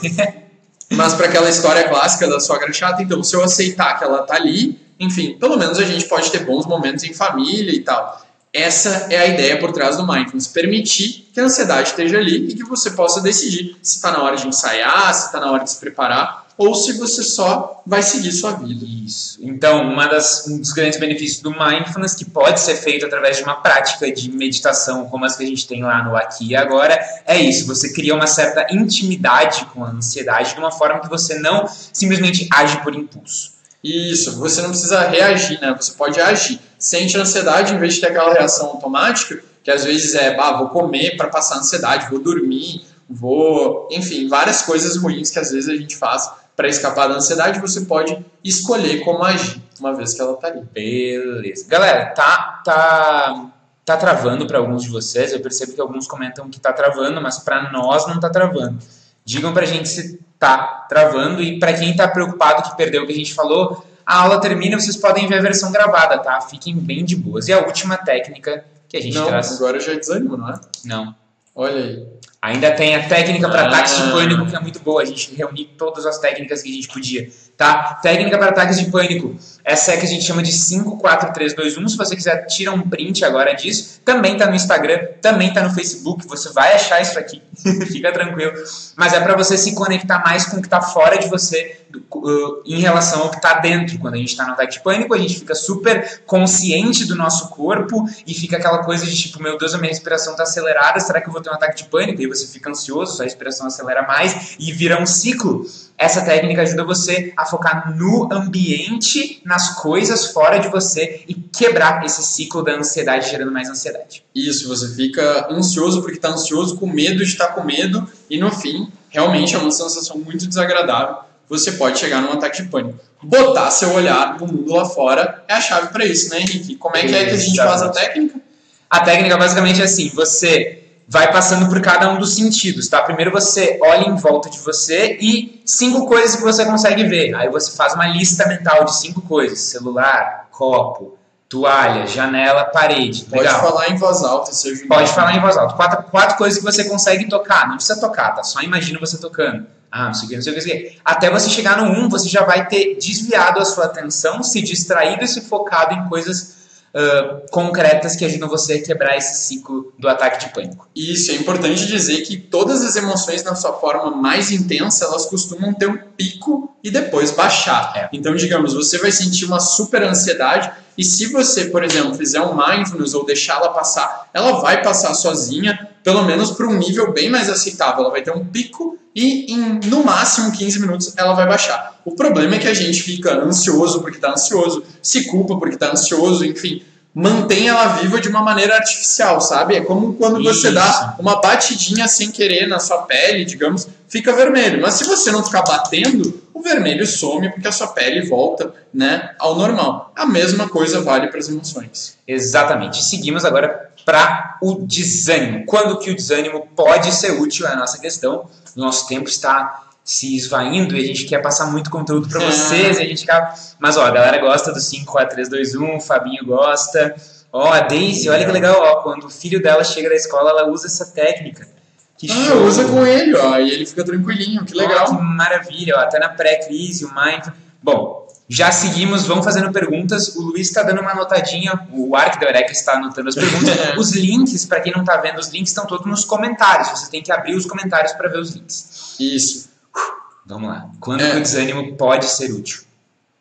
mas para aquela história clássica da sogra chata, então, se eu aceitar que ela tá ali, enfim, pelo menos a gente pode ter bons momentos em família e tal. Essa é a ideia por trás do Mindfulness, permitir que a ansiedade esteja ali e que você possa decidir se está na hora de ensaiar, se está na hora de se preparar, ou se você só vai seguir sua vida. Isso. Então, uma das, um dos grandes benefícios do Mindfulness, que pode ser feito através de uma prática de meditação, como as que a gente tem lá no Aqui e Agora, é isso. Você cria uma certa intimidade com a ansiedade de uma forma que você não simplesmente age por impulso. Isso, você não precisa reagir, né? Você pode agir. Sente ansiedade, em vez de ter aquela reação automática, que às vezes é, bah, vou comer para passar ansiedade, vou dormir, vou... Enfim, várias coisas ruins que às vezes a gente faz para escapar da ansiedade, você pode escolher como agir, uma vez que ela tá ali. Beleza. Galera, tá, tá, tá travando para alguns de vocês, eu percebo que alguns comentam que tá travando, mas para nós não tá travando. Digam pra gente se tá travando e para quem tá preocupado que perdeu o que a gente falou, a aula termina, vocês podem ver a versão gravada, tá? Fiquem bem de boas. E a última técnica que a gente não, traz... Não, agora já é desânimo, não é? Não. Olha aí. Ainda tem a técnica para ah. ataques de pânico, que é muito boa. A gente reuniu todas as técnicas que a gente podia, tá? Técnica para ataques de pânico. Essa é que a gente chama de cinco, quatro, três, dois, um. Se você quiser, tira um print agora disso. Também tá no Instagram, também tá no Facebook. Você vai achar isso aqui. Fica tranquilo. Mas é para você se conectar mais com o que tá fora de você uh, em relação ao que tá dentro. Quando a gente tá no ataque de pânico, a gente fica super consciente do nosso corpo e fica aquela coisa de tipo, meu Deus, a minha respiração tá acelerada, será que eu vou ter um ataque de pânico? E você fica ansioso, sua respiração acelera mais e vira um ciclo. Essa técnica ajuda você a focar no ambiente, nas coisas fora de você e quebrar esse ciclo da ansiedade, gerando mais ansiedade. Isso, você fica ansioso porque está ansioso, com medo de estar com medo e no fim, realmente é uma sensação muito desagradável. Você pode chegar num ataque de pânico. Botar seu olhar no mundo lá fora é a chave para isso, né, Henrique? Como é que é que a gente faz a técnica? A técnica basicamente é assim, você... vai passando por cada um dos sentidos, tá? Primeiro você olha em volta de você e cinco coisas que você consegue ver. Aí você faz uma lista mental de cinco coisas. Celular, copo, toalha, janela, parede. Pode Legal. falar em voz alta. Se Pode falar em voz alta. Quatro, quatro coisas que você consegue tocar. Não precisa tocar, tá? Só imagina você tocando. Ah, não sei o que, não sei o que, não sei o que. Até você chegar no um, você já vai ter desviado a sua atenção, se distraído e se focado em coisas Uh, concretas que ajudam você a quebrar esse ciclo do ataque de pânico. Isso, é importante dizer que todas as emoções na sua forma mais intensa, elas costumam ter um pico e depois baixar. É. Então, digamos, você vai sentir uma super ansiedade e se você, por exemplo, fizer um mindfulness ou deixá-la passar, ela vai passar sozinha, pelo menos para um nível bem mais aceitável. Ela vai ter um pico e em, no máximo, quinze minutos, ela vai baixar. O problema é que a gente fica ansioso porque está ansioso, se culpa porque está ansioso, enfim, mantém ela viva de uma maneira artificial, sabe? É como quando você Isso. dá uma batidinha sem querer na sua pele, digamos, fica vermelho. Mas se você não ficar batendo, o vermelho some porque a sua pele volta, né, ao normal. A mesma coisa vale para as emoções. Exatamente. Seguimos agora para o desânimo. Quando que o desânimo pode ser útil é a nossa questão. O nosso tempo está se esvaindo e a gente quer passar muito conteúdo para vocês. E a gente acaba... Mas ó, a galera gosta do cinco, quatro, três, dois, um, o Fabinho gosta. Ó, a Daisy, olha que legal. Ó, quando o filho dela chega da escola, ela usa essa técnica. Que ah, show. Usa com ele, ó, e ele fica tranquilinho, que legal. Ó, que maravilha, ó, até na pré-crise, o Mind... Bom, já seguimos, vamos fazendo perguntas. O Luiz está dando uma anotadinha, o Ark da Eureka está anotando as perguntas. Os links, para quem não está vendo, os links estão todos nos comentários. Você tem que abrir os comentários para ver os links. Isso. Vamos lá. Quando é. o desânimo pode ser útil?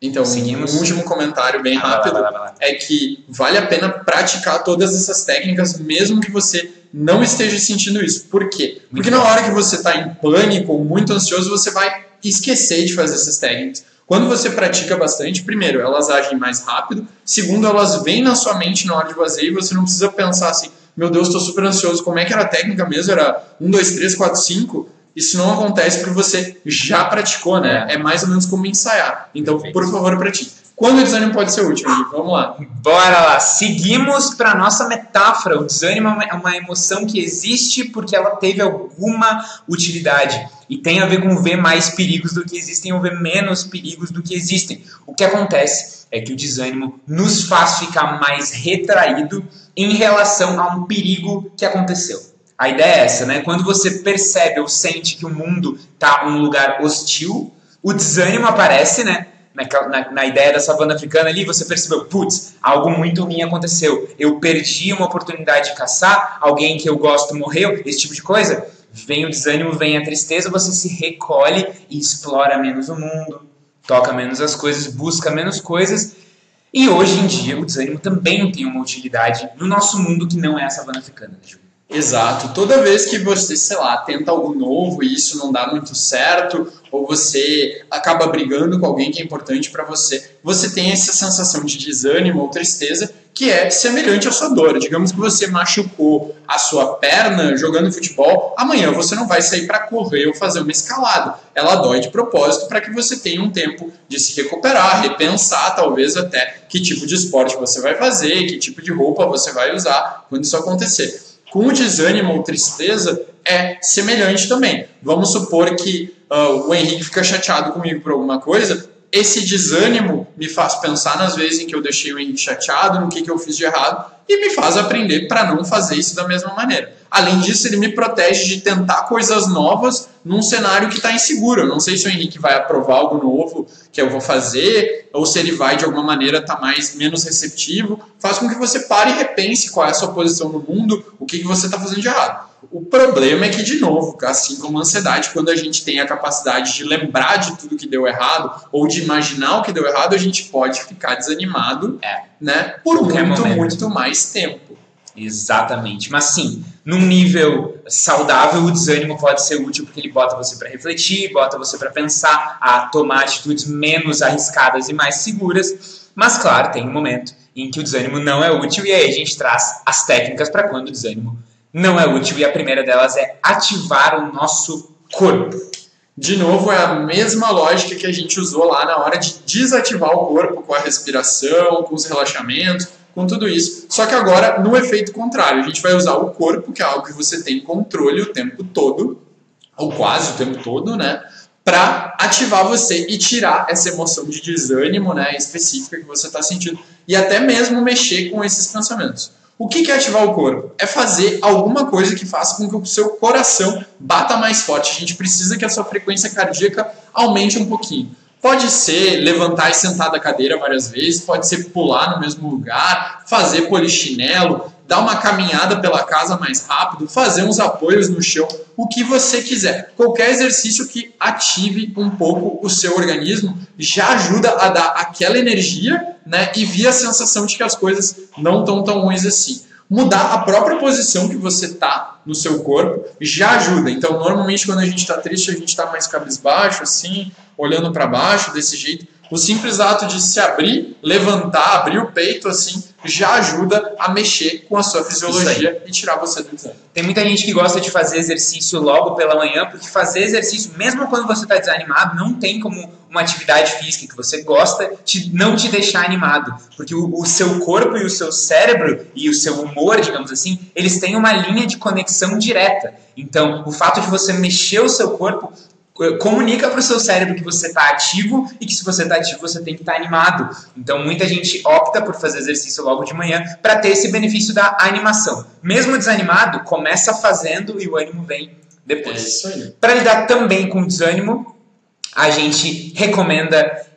Então, Seguimos. um último comentário bem Ah, vai lá, rápido vai lá, vai lá. é que vale a pena praticar todas essas técnicas, mesmo que você não esteja sentindo isso. Por quê? Porque Muito na bom. hora que você está em pânico ou muito ansioso, você vai esquecer de fazer essas técnicas. Quando você pratica bastante, primeiro, elas agem mais rápido. Segundo, elas vêm na sua mente na hora de fazer e você não precisa pensar assim, meu Deus, estou super ansioso, como é que era a técnica mesmo? Era um, dois, três, quatro, cinco? Isso não acontece porque você já praticou, né? É mais ou menos como ensaiar. Então, Perfeito. por favor, pratique. Quando o desânimo pode ser útil, Henrique? Vamos lá. Bora lá, seguimos para nossa metáfora. O desânimo é uma emoção que existe porque ela teve alguma utilidade e tem a ver com ver mais perigos do que existem ou ver menos perigos do que existem. O que acontece é que o desânimo nos faz ficar mais retraído em relação a um perigo que aconteceu. A ideia é essa, né? Quando você percebe ou sente que o mundo está um lugar hostil, o desânimo aparece, né? Na, na, na ideia da savana africana ali, você percebeu, putz, algo muito ruim aconteceu. Eu perdi uma oportunidade de caçar, alguém que eu gosto morreu, esse tipo de coisa. Vem o desânimo, vem a tristeza, você se recolhe e explora menos o mundo, toca menos as coisas, busca menos coisas. E hoje em dia, o desânimo também tem uma utilidade no nosso mundo que não é a savana africana, Ju. Exato. Toda vez que você, sei lá, tenta algo novo e isso não dá muito certo, ou você acaba brigando com alguém que é importante para você, você tem essa sensação de desânimo ou tristeza que é semelhante à sua dor. Digamos que você machucou a sua perna jogando futebol, amanhã você não vai sair para correr ou fazer uma escalada. Ela dói de propósito para que você tenha um tempo de se recuperar, repensar talvez até que tipo de esporte você vai fazer, que tipo de roupa você vai usar quando isso acontecer. Com o desânimo ou tristeza é semelhante também. Vamos supor que uh, o Henrique fica chateado comigo por alguma coisa. Esse desânimo me faz pensar nas vezes em que eu deixei o Henrique chateado, no que, que eu fiz de errado, e me faz aprender para não fazer isso da mesma maneira. Além disso, ele me protege de tentar coisas novas num cenário que está inseguro. Eu não sei se o Henrique vai aprovar algo novo que eu vou fazer, ou se ele vai, de alguma maneira, estar tá mais, menos receptivo. Faz com que você pare e repense qual é a sua posição no mundo, o que, que você está fazendo de errado. O problema é que, de novo, assim como a ansiedade, quando a gente tem a capacidade de lembrar de tudo que deu errado, ou de imaginar o que deu errado, a gente pode ficar desanimado, É. né, por Qualquer muito, momento. muito mais tempo. Exatamente, mas sim, num nível saudável, o desânimo pode ser útil porque ele bota você para refletir, bota você para pensar, a tomar atitudes menos arriscadas e mais seguras, mas claro, tem um momento em que o desânimo não é útil e aí a gente traz as técnicas para quando o desânimo não é útil e a primeira delas é ativar o nosso corpo. De novo, é a mesma lógica que a gente usou lá na hora de desativar o corpo com a respiração, com os relaxamentos, com tudo isso. Só que agora, no efeito contrário, a gente vai usar o corpo, que é algo que você tem controle o tempo todo, ou quase o tempo todo, né? Para ativar você e tirar essa emoção de desânimo, né, específica que você está sentindo. E até mesmo mexer com esses pensamentos. O que é ativar o corpo? É fazer alguma coisa que faça com que o seu coração bata mais forte. A gente precisa que a sua frequência cardíaca aumente um pouquinho. Pode ser levantar e sentar da cadeira várias vezes, pode ser pular no mesmo lugar, fazer polichinelo, dar uma caminhada pela casa mais rápido, fazer uns apoios no chão, o que você quiser. Qualquer exercício que ative um pouco o seu organismo já ajuda a dar aquela energia, né, e vir a sensação de que as coisas não estão tão ruins assim. Mudar a própria posição que você está no seu corpo já ajuda. Então, normalmente, quando a gente está triste, a gente está mais cabisbaixo, assim, olhando para baixo, desse jeito. O simples ato de se abrir, levantar, abrir o peito, assim, já ajuda a mexer com a sua fisiologia e tirar você do desânimo. Tem muita gente que gosta de fazer exercício logo pela manhã, porque fazer exercício, mesmo quando você está desanimado, não tem como uma atividade física que você gosta te, não te deixar animado. Porque o, o seu corpo e o seu cérebro e o seu humor, digamos assim, eles têm uma linha de conexão direta. Então, o fato de você mexer o seu corpo comunica para o seu cérebro que você está ativo e que se você está ativo você tem que estar animado. Então muita gente opta por fazer exercício logo de manhã para ter esse benefício da animação. Mesmo desanimado, começa fazendo e o ânimo vem depois. É isso aí. Para lidar também com o desânimo, a gente recomenda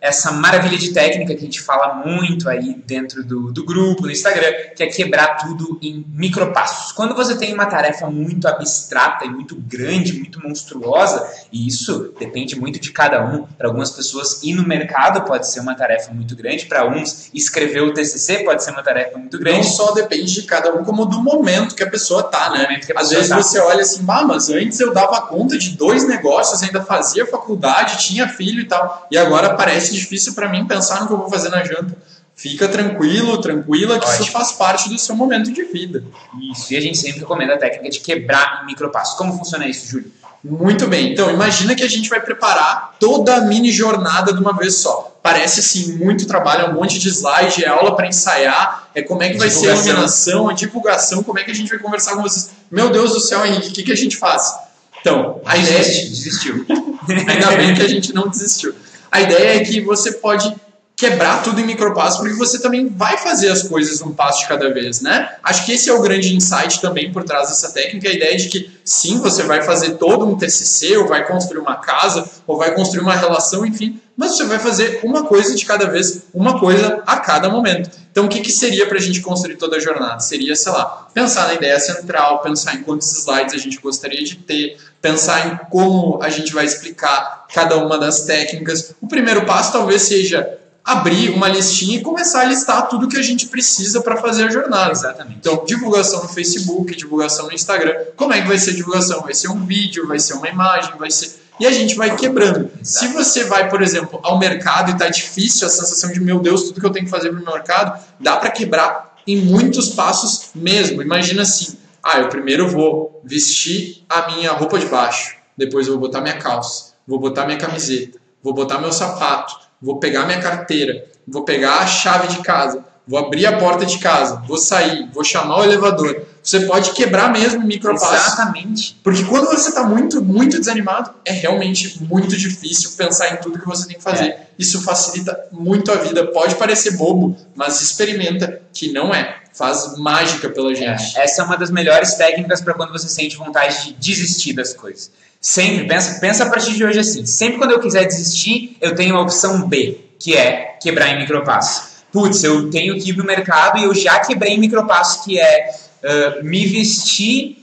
essa maravilha de técnica que a gente fala muito aí dentro do, do grupo, no Instagram, que é quebrar tudo em micropassos. Quando você tem uma tarefa muito abstrata e muito grande, muito monstruosa, e isso depende muito de cada um. Para algumas pessoas, ir no mercado pode ser uma tarefa muito grande, para uns, escrever o T C C pode ser uma tarefa muito grande. Não só depende de cada um, como do momento que a pessoa tá, né? A Às pessoa vezes tá. você olha assim, ah, mas antes eu dava conta de dois negócios, ainda fazia faculdade, tinha filho e tal, e agora parece difícil para mim pensar no que eu vou fazer na janta. Fica tranquilo, tranquila, que Ótimo. Isso faz parte do seu momento de vida. Isso, e a gente sempre recomenda a técnica de quebrar em micropassos. Como funciona isso, Júlio? Muito bem, então imagina que a gente vai preparar toda a mini jornada de uma vez só. Parece assim, muito trabalho, é um monte de slide, é aula para ensaiar, é como é que vai ser a iluminação, a divulgação, como é que a gente vai conversar com vocês. Meu Deus do céu, Henrique, o que, que a gente faz? Então, a ideia... Desistiu. Ainda bem que a gente não desistiu. A ideia é que você pode quebrar tudo em micropassos, porque você também vai fazer as coisas um passo de cada vez, né? Acho que esse é o grande insight também por trás dessa técnica, a ideia de que sim, você vai fazer todo um T C C, ou vai construir uma casa, ou vai construir uma relação, enfim, mas você vai fazer uma coisa de cada vez, uma coisa a cada momento. Então, o que, que seria para a gente construir toda a jornada? Seria, sei lá, pensar na ideia central, pensar em quantos slides a gente gostaria de ter, pensar em como a gente vai explicar cada uma das técnicas. O primeiro passo talvez seja abrir uma listinha e começar a listar tudo que a gente precisa para fazer a jornada. Exatamente. Então, divulgação no Facebook, divulgação no Instagram. Como é que vai ser a divulgação? Vai ser um vídeo, vai ser uma imagem, vai ser... E a gente vai quebrando. Exato. Se você vai, por exemplo, ao mercado e está difícil a sensação de, meu Deus, tudo que eu tenho que fazer para o meu mercado, dá para quebrar em muitos passos mesmo. Imagina assim, ah, eu primeiro vou vestir a minha roupa de baixo, depois eu vou botar minha calça, vou botar minha camiseta, vou botar meu sapato, vou pegar minha carteira, vou pegar a chave de casa, vou abrir a porta de casa, vou sair, vou chamar o elevador. Você pode quebrar mesmo em micropassos. Exatamente. Porque quando você está muito, muito desanimado, é realmente muito difícil pensar em tudo que você tem que fazer. É. Isso facilita muito a vida. Pode parecer bobo, mas experimenta que não é. Faz mágica pela gente. É. Essa é uma das melhores técnicas para quando você sente vontade de desistir das coisas. Sempre, pensa, pensa a partir de hoje assim. Sempre quando eu quiser desistir, eu tenho a opção B, que é quebrar em micropassos. Putz, eu tenho que ir pro mercado e eu já quebrei em micropassos, que é uh, me vestir,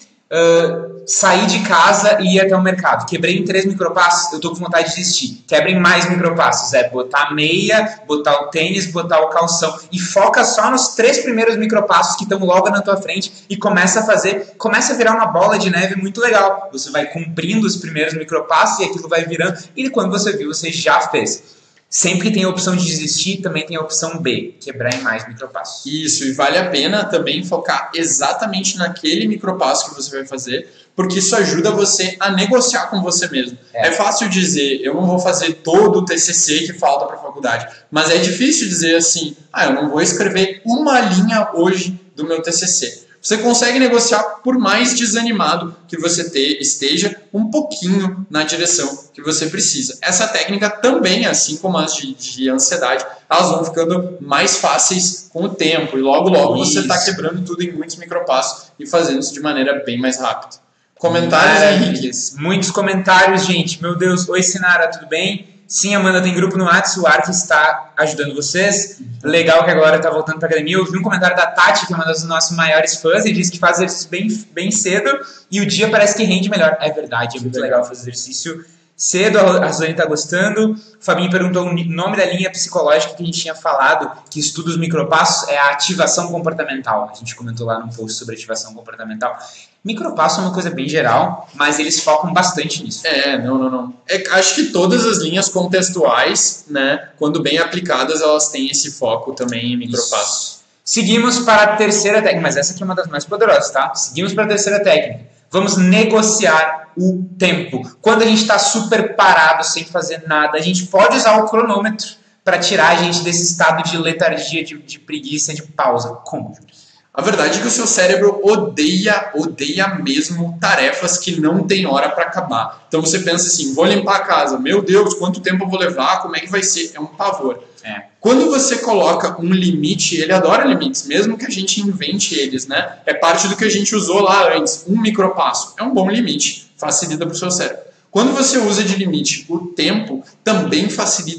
uh, sair de casa e ir até o mercado. Quebrei em três micropassos, eu tô com vontade de desistir. Quebra em mais micropassos, é botar a meia, botar o tênis, botar o calção. E foca só nos três primeiros micropassos que estão logo na tua frente e começa a fazer, começa a virar uma bola de neve muito legal. Você vai cumprindo os primeiros micropassos e aquilo vai virando, e quando você viu, você já fez. Sempre que tem a opção de desistir, também tem a opção B, quebrar em mais micropassos. Isso, e vale a pena também focar exatamente naquele micropasso que você vai fazer, porque isso ajuda você a negociar com você mesmo. É, é fácil dizer, eu não vou fazer todo o T C C que falta para a faculdade, mas é difícil dizer assim, ah, eu não vou escrever uma linha hoje do meu T C C. Você consegue negociar por mais desanimado que você te, esteja um pouquinho na direção que você precisa. Essa técnica também, assim como as de, de ansiedade, elas vão ficando mais fáceis com o tempo. E logo, logo isso. Você está quebrando tudo em muitos micropassos e fazendo isso de maneira bem mais rápida. Comentários, Henrique? Muitos comentários, gente. Meu Deus. Oi, Sinara, tudo bem? Sim, Amanda, tem grupo no WhatsApp, o Ark está ajudando vocês. Legal que agora está voltando para a academia. Eu vi um comentário da Tati, que é uma das nossas maiores fãs, e disse que faz exercício bem, bem cedo e o dia parece que rende melhor. É verdade, é muito legal fazer exercício cedo. A Rosane está gostando. O Fabinho perguntou o nome da linha psicológica que a gente tinha falado, que estuda os micropassos, é a ativação comportamental. A gente comentou lá no post sobre ativação comportamental. Micropasso é uma coisa bem geral, mas eles focam bastante nisso. É, não, não, não. É, acho que todas as linhas contextuais, né, quando bem aplicadas, elas têm esse foco também em micropasso. Seguimos para a terceira técnica, mas essa aqui é uma das mais poderosas, tá? Seguimos para a terceira técnica. Vamos negociar o tempo. Quando a gente está super parado, sem fazer nada, a gente pode usar o cronômetro para tirar a gente desse estado de letargia, de, de preguiça, de pausa. Como, Júlio? A verdade é que o seu cérebro odeia, odeia mesmo tarefas que não tem hora para acabar. Então você pensa assim, vou limpar a casa, meu Deus, quanto tempo eu vou levar, como é que vai ser? É um pavor. É. Quando você coloca um limite, ele adora limites, mesmo que a gente invente eles, né? É parte do que a gente usou lá antes, um micropasso. É um bom limite, facilita para o seu cérebro. Quando você usa de limite o tempo, também facilita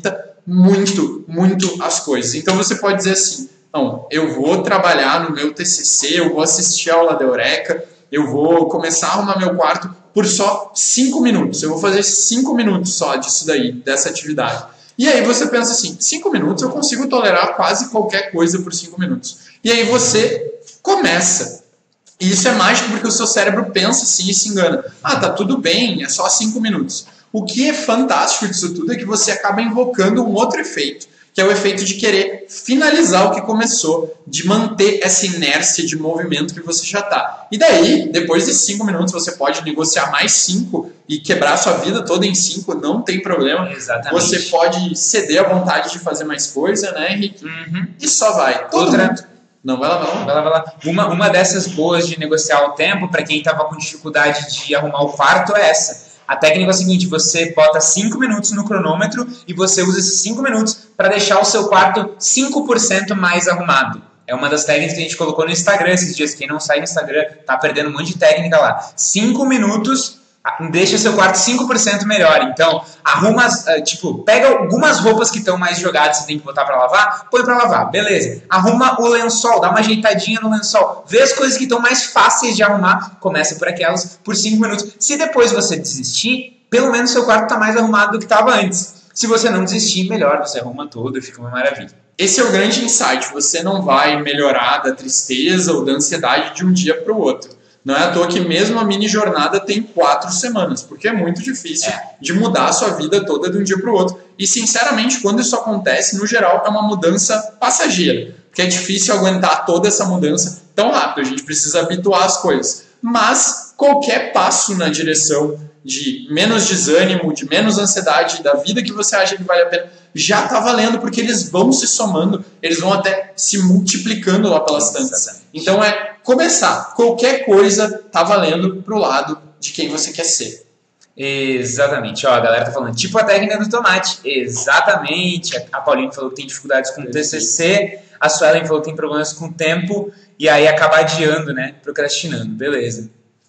muito, muito as coisas. Então você pode dizer assim, não, eu vou trabalhar no meu T C C, eu vou assistir a aula da Eureka, eu vou começar a arrumar meu quarto por só cinco minutos. Eu vou fazer cinco minutos só disso daí, dessa atividade. E aí você pensa assim, cinco minutos eu consigo tolerar quase qualquer coisa por cinco minutos. E aí você começa. E isso é mágico porque o seu cérebro pensa assim e se engana. Ah, tá tudo bem, é só cinco minutos. O que é fantástico disso tudo é que você acaba invocando um outro efeito, que é o efeito de querer finalizar o que começou, de manter essa inércia de movimento que você já está. E daí, depois de cinco minutos, você pode negociar mais cinco e quebrar sua vida toda em cinco, não tem problema. Exatamente. Você pode ceder à vontade de fazer mais coisa, né, Henrique? Uhum. E só vai. Todo Outra... mundo. Não, vai lá, vai lá. Vai lá, vai lá. Uma, uma dessas boas de negociar o tempo, para quem estava com dificuldade de arrumar o quarto, é essa. A técnica é a seguinte, você bota cinco minutos no cronômetro e você usa esses cinco minutos para deixar o seu quarto cinco por cento mais arrumado. É uma das técnicas que a gente colocou no Instagram esses dias. Quem não sai no Instagram tá perdendo um monte de técnica lá. cinco minutos, deixa o seu quarto cinco por cento melhor. Então, arruma, tipo, pega algumas roupas que estão mais jogadas, você tem que botar para lavar, põe para lavar, beleza. Arruma o lençol, dá uma ajeitadinha no lençol. Vê as coisas que estão mais fáceis de arrumar, começa por aquelas por cinco minutos. Se depois você desistir, pelo menos seu quarto está mais arrumado do que estava antes. Se você não desistir, melhor, você arruma tudo e fica uma maravilha. Esse é o grande insight, você não vai melhorar da tristeza ou da ansiedade de um dia para o outro. Não é à toa que mesmo a mini jornada tem quatro semanas, porque é muito difícil é. de mudar a sua vida toda de um dia para o outro. E, sinceramente, quando isso acontece, no geral, é uma mudança passageira, porque é difícil aguentar toda essa mudança tão rápido. A gente precisa habituar as coisas. Mas qualquer passo na direção de menos desânimo, de menos ansiedade, da vida que você acha que vale a pena, já está valendo, porque eles vão se somando, eles vão até se multiplicando lá pelas tantas. Então é começar. Qualquer coisa está valendo para o lado de quem você quer ser. Exatamente. Ó, a galera tá falando, tipo a técnica do tomate. Exatamente. A Pauline falou que tem dificuldades com o T C C, a Suelen falou que tem problemas com o tempo, e aí acaba adiando, né? Procrastinando. Beleza.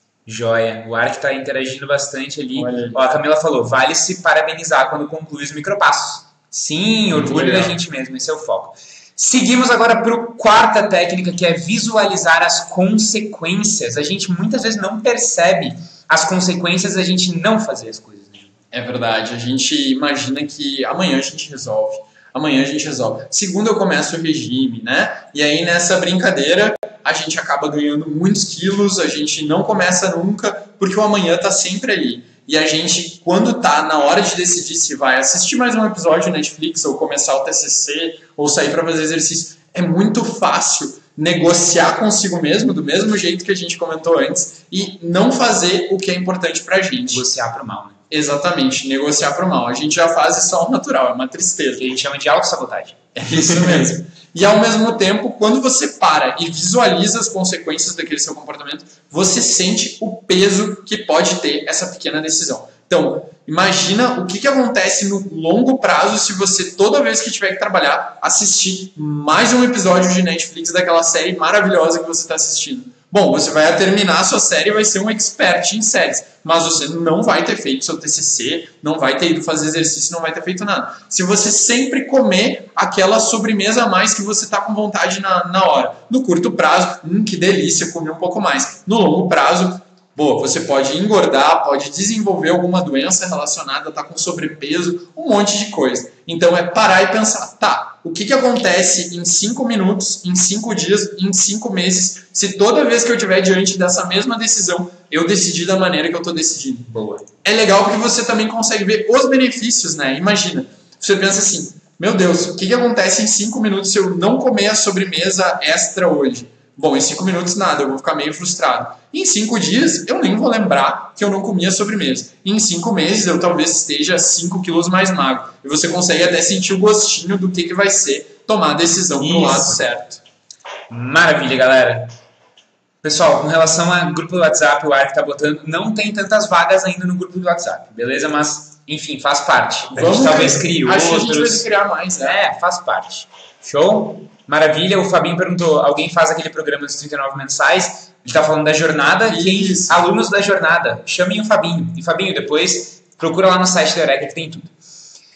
Joia. O Ark tá interagindo bastante ali. Ó, a Camila falou, vale se parabenizar quando conclui os micropassos. Sim, orgulho da gente mesmo, esse é o foco. Seguimos agora para a quarta técnica, que é visualizar as consequências. A gente muitas vezes não percebe as consequências da gente não fazer as coisas. Né? É verdade, a gente imagina que amanhã a gente resolve. Amanhã a gente resolve. Segunda eu começo o regime, né? E aí nessa brincadeira a gente acaba ganhando muitos quilos, a gente não começa nunca, porque o amanhã está sempre ali. E a gente, quando tá na hora de decidir se vai assistir mais um episódio na Netflix, ou começar o T C C, ou sair para fazer exercício, é muito fácil negociar consigo mesmo, do mesmo jeito que a gente comentou antes, e não fazer o que é importante pra gente. Negociar pro mal, né? Exatamente, negociar pro mal. A gente já faz isso ao natural, é uma tristeza. Que a gente chama de autossabotagem. É isso mesmo. E ao mesmo tempo, quando você para e visualiza as consequências daquele seu comportamento, você sente o peso que pode ter essa pequena decisão. Então, imagina o que, que acontece no longo prazo se você, toda vez que tiver que trabalhar, assistir mais um episódio de Netflix daquela série maravilhosa que você está assistindo. Bom, você vai terminar a sua série e vai ser um expert em séries, mas você não vai ter feito seu T C C, não vai ter ido fazer exercício, não vai ter feito nada. Se você sempre comer aquela sobremesa a mais que você está com vontade na, na hora. No curto prazo, hum, que delícia, comer um pouco mais. No longo prazo, boa, você pode engordar, pode desenvolver alguma doença relacionada, tá com sobrepeso, um monte de coisa. Então é parar e pensar, tá, o que, que acontece em cinco minutos, em cinco dias, em cinco meses, se toda vez que eu estiver diante dessa mesma decisão, eu decidir da maneira que eu estou decidindo. Boa. É legal porque você também consegue ver os benefícios, né? Imagina, você pensa assim, meu Deus, o que, que acontece em cinco minutos se eu não comer a sobremesa extra hoje? Bom, em cinco minutos nada, eu vou ficar meio frustrado. Em cinco dias, eu nem vou lembrar que eu não comia sobremesa. E em cinco meses, eu talvez esteja cinco quilos mais magro. E você consegue até sentir o gostinho do que, que vai ser tomar a decisão pro lado certo. Maravilha, galera. Pessoal, com relação ao grupo do WhatsApp, o Ark tá botando, não tem tantas vagas ainda no grupo do WhatsApp, beleza? Mas, enfim, faz parte. A Vamos gente talvez crie outros. Acho que a gente vai criar mais, né? É, faz parte. Show? Maravilha, o Fabinho perguntou, alguém faz aquele programa dos trinta e nove mensais? Ele está falando da jornada, e alunos da jornada, chamem o Fabinho. E Fabinho, depois procura lá no site da Eureka que tem tudo.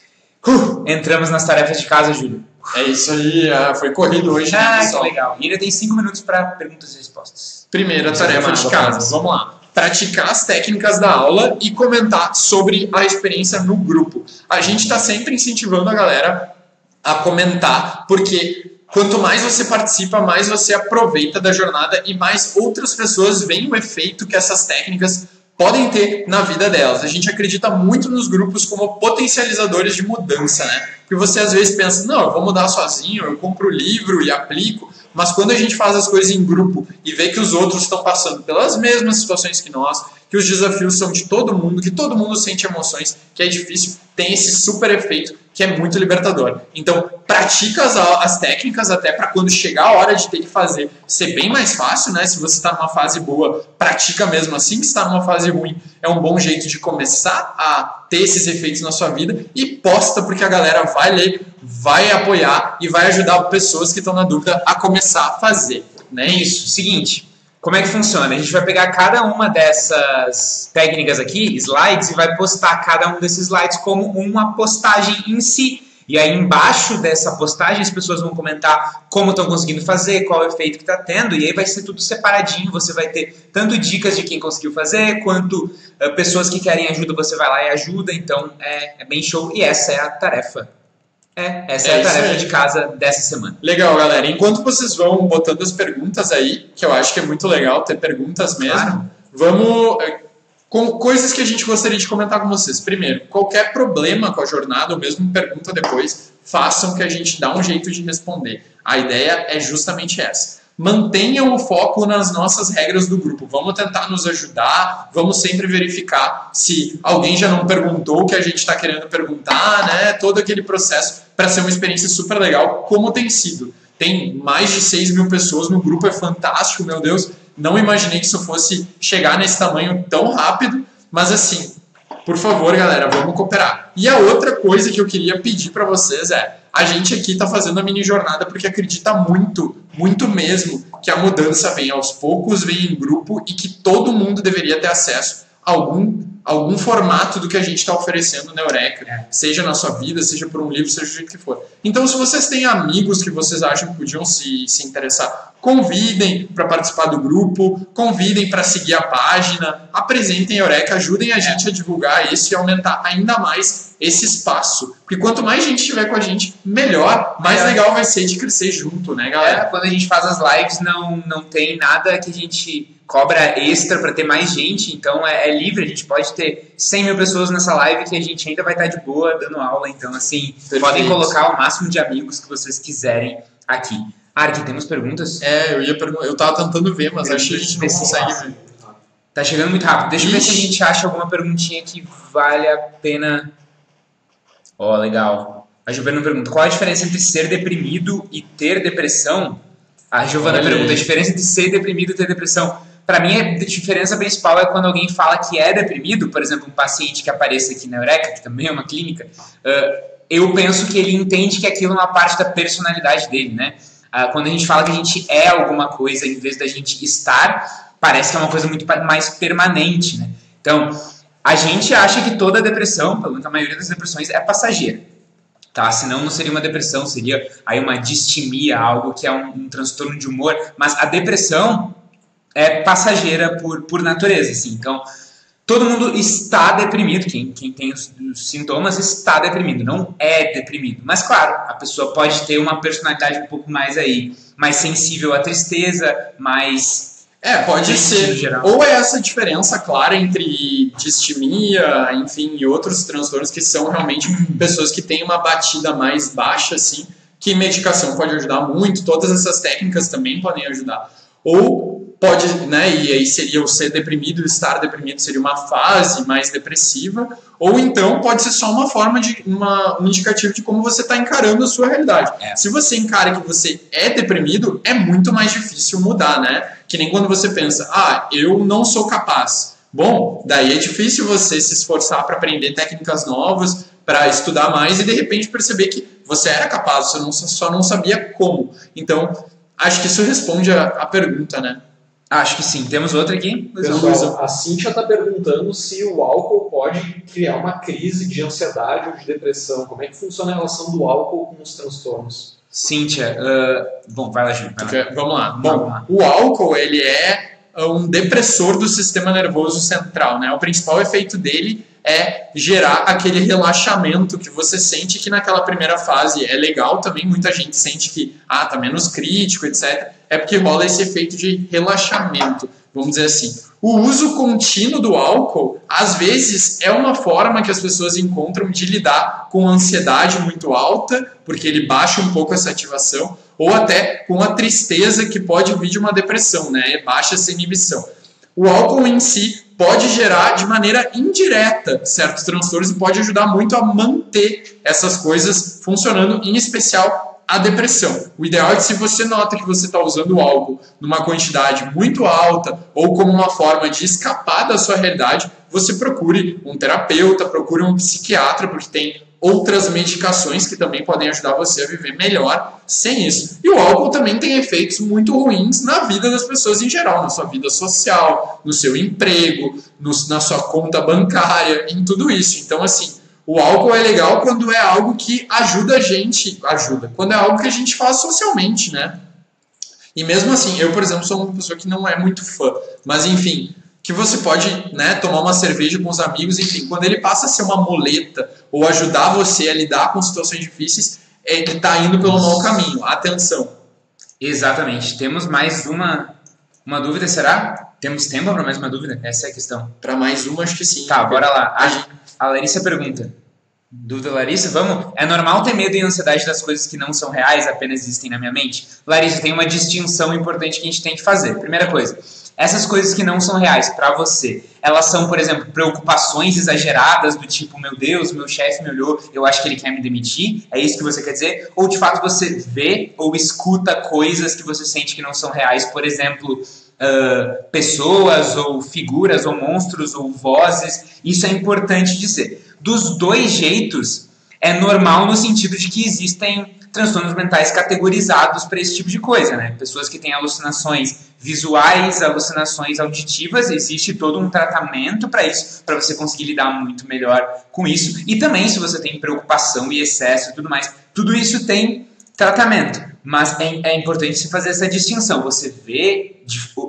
Uh, entramos nas tarefas de casa, Júlio. É isso aí, ah, foi corrido hoje. Ah, né, que legal. E ainda tem cinco minutos para perguntas e respostas. Primeira Você tarefa de casa, vamos lá. Praticar as técnicas da aula e comentar sobre a experiência no grupo. A gente está sempre incentivando a galera a comentar, porque quanto mais você participa, mais você aproveita da jornada e mais outras pessoas veem o efeito que essas técnicas podem ter na vida delas. A gente acredita muito nos grupos como potencializadores de mudança, né? Porque você às vezes pensa, não, eu vou mudar sozinho, eu compro o livro e aplico, mas quando a gente faz as coisas em grupo e vê que os outros estão passando pelas mesmas situações que nós, que os desafios são de todo mundo, que todo mundo sente emoções, que é difícil, tem esse super efeito que é muito libertador. Então, pratica as, as técnicas até para quando chegar a hora de ter que fazer ser bem mais fácil, né? Se você está numa fase boa, pratica mesmo assim. Se está numa fase ruim, é um bom jeito de começar a ter esses efeitos na sua vida e posta, porque a galera vai ler, vai apoiar e vai ajudar pessoas que estão na dúvida a começar a fazer, né? Isso, seguinte, como é que funciona? A gente vai pegar cada uma dessas técnicas aqui, slides, e vai postar cada um desses slides como uma postagem em si. E aí embaixo dessa postagem as pessoas vão comentar como estão conseguindo fazer, qual é o efeito que está tendo, e aí vai ser tudo separadinho, você vai ter tanto dicas de quem conseguiu fazer, quanto uh, pessoas que querem ajuda, você vai lá e ajuda, então é, é bem show, e essa é a tarefa. É, essa é, é a tarefa de casa dessa semana. Legal, galera. Enquanto vocês vão botando as perguntas aí, que eu acho que é muito legal ter perguntas mesmo, claro. Vamos... Com coisas que a gente gostaria de comentar com vocês. Primeiro, qualquer problema com a jornada, ou mesmo pergunta depois, façam que a gente dá um jeito de responder. A ideia é justamente essa. Mantenham o foco nas nossas regras do grupo. Vamos tentar nos ajudar, vamos sempre verificar se alguém já não perguntou o que a gente está querendo perguntar, né? Todo aquele processo para ser uma experiência super legal, como tem sido. Tem mais de seis mil pessoas no grupo, é fantástico, meu Deus. Não imaginei que isso fosse chegar nesse tamanho tão rápido, mas assim, por favor, galera, vamos cooperar. E a outra coisa que eu queria pedir para vocês é, a gente aqui está fazendo a mini jornada porque acredita muito, muito mesmo, que a mudança vem aos poucos, vem em grupo e que todo mundo deveria ter acesso a algum, algum formato do que a gente está oferecendo na Eureka, é. Seja na sua vida, seja por um livro, seja do jeito que for. Então, se vocês têm amigos que vocês acham que podiam se, se interessar, convidem para participar do grupo, convidem para seguir a página, apresentem a Eureka, ajudem a gente a divulgar isso e aumentar ainda mais esse espaço. Porque quanto mais gente estiver com a gente, melhor, mais é. legal vai ser de crescer junto, né, galera? É, quando a gente faz as lives, não, não tem nada que a gente cobra extra para ter mais gente, então é, é livre, a gente pode ter cem mil pessoas nessa live que a gente ainda vai estar de boa dando aula, então assim, Perfeito. Podem colocar o máximo de amigos que vocês quiserem aqui. Arki, temos perguntas? É, eu ia perguntar, eu tava tentando ver, mas acho que a gente não consegue ver. Tá chegando muito rápido, deixa eu ver se a gente acha alguma perguntinha que vale a pena. Ó, oh, legal. A Giovana pergunta, qual a diferença entre ser deprimido e ter depressão? A Giovana Olha pergunta, aí. A diferença entre ser deprimido e ter depressão. Para mim, a diferença principal é quando alguém fala que é deprimido, por exemplo, um paciente que aparece aqui na Eureka, que também é uma clínica, uh, eu penso que ele entende que aquilo é uma parte da personalidade dele, né? Uh, quando a gente fala que a gente é alguma coisa em vez da gente estar, parece que é uma coisa muito mais permanente, né? Então, a gente acha que toda depressão, pelo menos a maioria das depressões, é passageira. Tá? Senão não seria uma depressão, seria aí uma distimia, algo que é um, um transtorno de humor. Mas a depressão é passageira por, por natureza, assim. Então, todo mundo está deprimido, quem, quem tem os, os sintomas está deprimido, não é deprimido. Mas, claro, a pessoa pode ter uma personalidade um pouco mais aí, mais sensível à tristeza, mais... É, pode ser. Ou é essa diferença clara entre distimia, enfim, e outros transtornos que são realmente pessoas que têm uma batida mais baixa, assim, que medicação pode ajudar muito, todas essas técnicas também podem ajudar. Ou pode, né, e aí seria o ser deprimido, o estar deprimido seria uma fase mais depressiva, ou então pode ser só uma forma de, uma, um indicativo de como você está encarando a sua realidade. É. Se você encara que você é deprimido, é muito mais difícil mudar, né? Que nem quando você pensa, ah, eu não sou capaz. Bom, daí é difícil você se esforçar para aprender técnicas novas, para estudar mais e de repente perceber que você era capaz, você não, só não sabia como. Então, acho que isso responde a, a pergunta, né? Acho que sim. Temos outra aqui? Pessoal, a Cíntia está perguntando se o álcool pode criar uma crise de ansiedade ou de depressão. Como é que funciona a relação do álcool com os transtornos? Cíntia, uh, bom, vai lá, Gil. Vamos lá. Bom, o álcool, ele é um depressor do sistema nervoso central, né? O principal efeito dele é gerar aquele relaxamento que você sente, que naquela primeira fase é legal também, muita gente sente que ah, tá menos crítico, etcétera. É porque rola esse efeito de relaxamento, vamos dizer assim. O uso contínuo do álcool, às vezes, é uma forma que as pessoas encontram de lidar com a ansiedade muito alta, porque ele baixa um pouco essa ativação, ou até com a tristeza que pode vir de uma depressão, né? Baixa essa inibição. O álcool em si pode gerar de maneira indireta certos transtornos e pode ajudar muito a manter essas coisas funcionando, em especial a depressão. O ideal é que, se você nota que você está usando álcool numa quantidade muito alta ou como uma forma de escapar da sua realidade, você procure um terapeuta, procure um psiquiatra, porque tem outras medicações que também podem ajudar você a viver melhor sem isso. E o álcool também tem efeitos muito ruins na vida das pessoas em geral, na sua vida social, no seu emprego, no, na sua conta bancária, em tudo isso. Então, assim, o álcool é legal quando é algo que ajuda a gente, ajuda, quando é algo que a gente faz socialmente, né? E mesmo assim, eu, por exemplo, sou uma pessoa que não é muito fã, mas enfim, que você pode, né, tomar uma cerveja com os amigos, enfim, quando ele passa a ser uma muleta ou ajudar você a lidar com situações difíceis, ele está indo pelo mau caminho. Atenção. Exatamente. Temos mais uma, uma dúvida, será? Temos tempo para mais uma dúvida? Essa é a questão. Para mais uma, acho que sim. Tá, bora lá. A, a Larissa pergunta. Dúvida, Larissa? Vamos? É normal ter medo e ansiedade das coisas que não são reais, apenas existem na minha mente? Larissa, tem uma distinção importante que a gente tem que fazer. Primeira coisa, essas coisas que não são reais para você, elas são, por exemplo, preocupações exageradas do tipo, meu Deus, meu chefe me olhou, eu acho que ele quer me demitir? É isso que você quer dizer? Ou de fato você vê ou escuta coisas que você sente que não são reais, por exemplo, uh, pessoas ou figuras ou monstros ou vozes? Isso é importante dizer. Dos dois jeitos, é normal no sentido de que existem transtornos mentais categorizados para esse tipo de coisa, né? Pessoas que têm alucinações visuais, alucinações auditivas, existe todo um tratamento para isso, para você conseguir lidar muito melhor com isso. E também, se você tem preocupação e excesso e tudo mais, tudo isso tem tratamento. Mas é, é importante se fazer essa distinção. Você vê,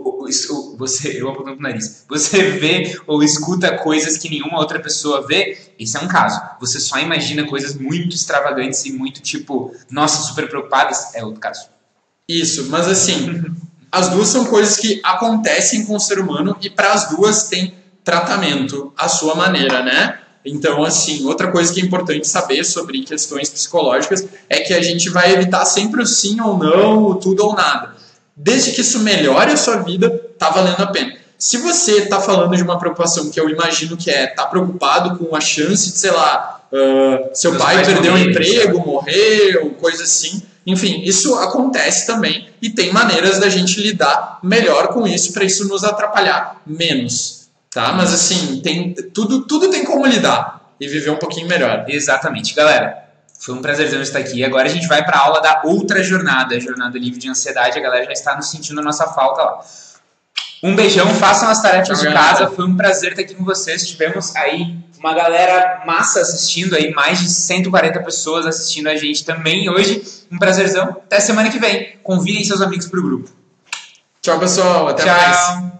você, eu apontando pro nariz, você vê ou escuta coisas que nenhuma outra pessoa vê, esse é um caso. Você só imagina coisas muito extravagantes e muito tipo, nossa, super preocupadas, é outro caso. Isso, mas assim, as duas são coisas que acontecem com o ser humano e para as duas tem tratamento à sua maneira, né? Então, assim, outra coisa que é importante saber sobre questões psicológicas é que a gente vai evitar sempre o sim ou não, o tudo ou nada. Desde que isso melhore a sua vida, tá valendo a pena. Se você tá falando de uma preocupação que eu imagino que é tá preocupado com a chance de, sei lá, uh, seu Meus pai perder um emprego, morrer, ou coisa assim, enfim, isso acontece também e tem maneiras da gente lidar melhor com isso para isso nos atrapalhar menos. Tá? Mas assim, tem, tudo, tudo tem como lidar e viver um pouquinho melhor. Exatamente. Galera, foi um prazerzão estar aqui. Agora a gente vai para a aula da outra jornada, a jornada livre de ansiedade. A galera já está nos sentindo a nossa falta lá. Um beijão, façam as tarefas Tchau, de casa. Galera. Foi um prazer estar aqui com vocês. Tivemos aí uma galera massa assistindo, aí mais de cento e quarenta pessoas assistindo a gente também hoje. Um prazerzão. Até semana que vem. Convidem seus amigos para o grupo. Tchau, pessoal. Até Tchau. mais.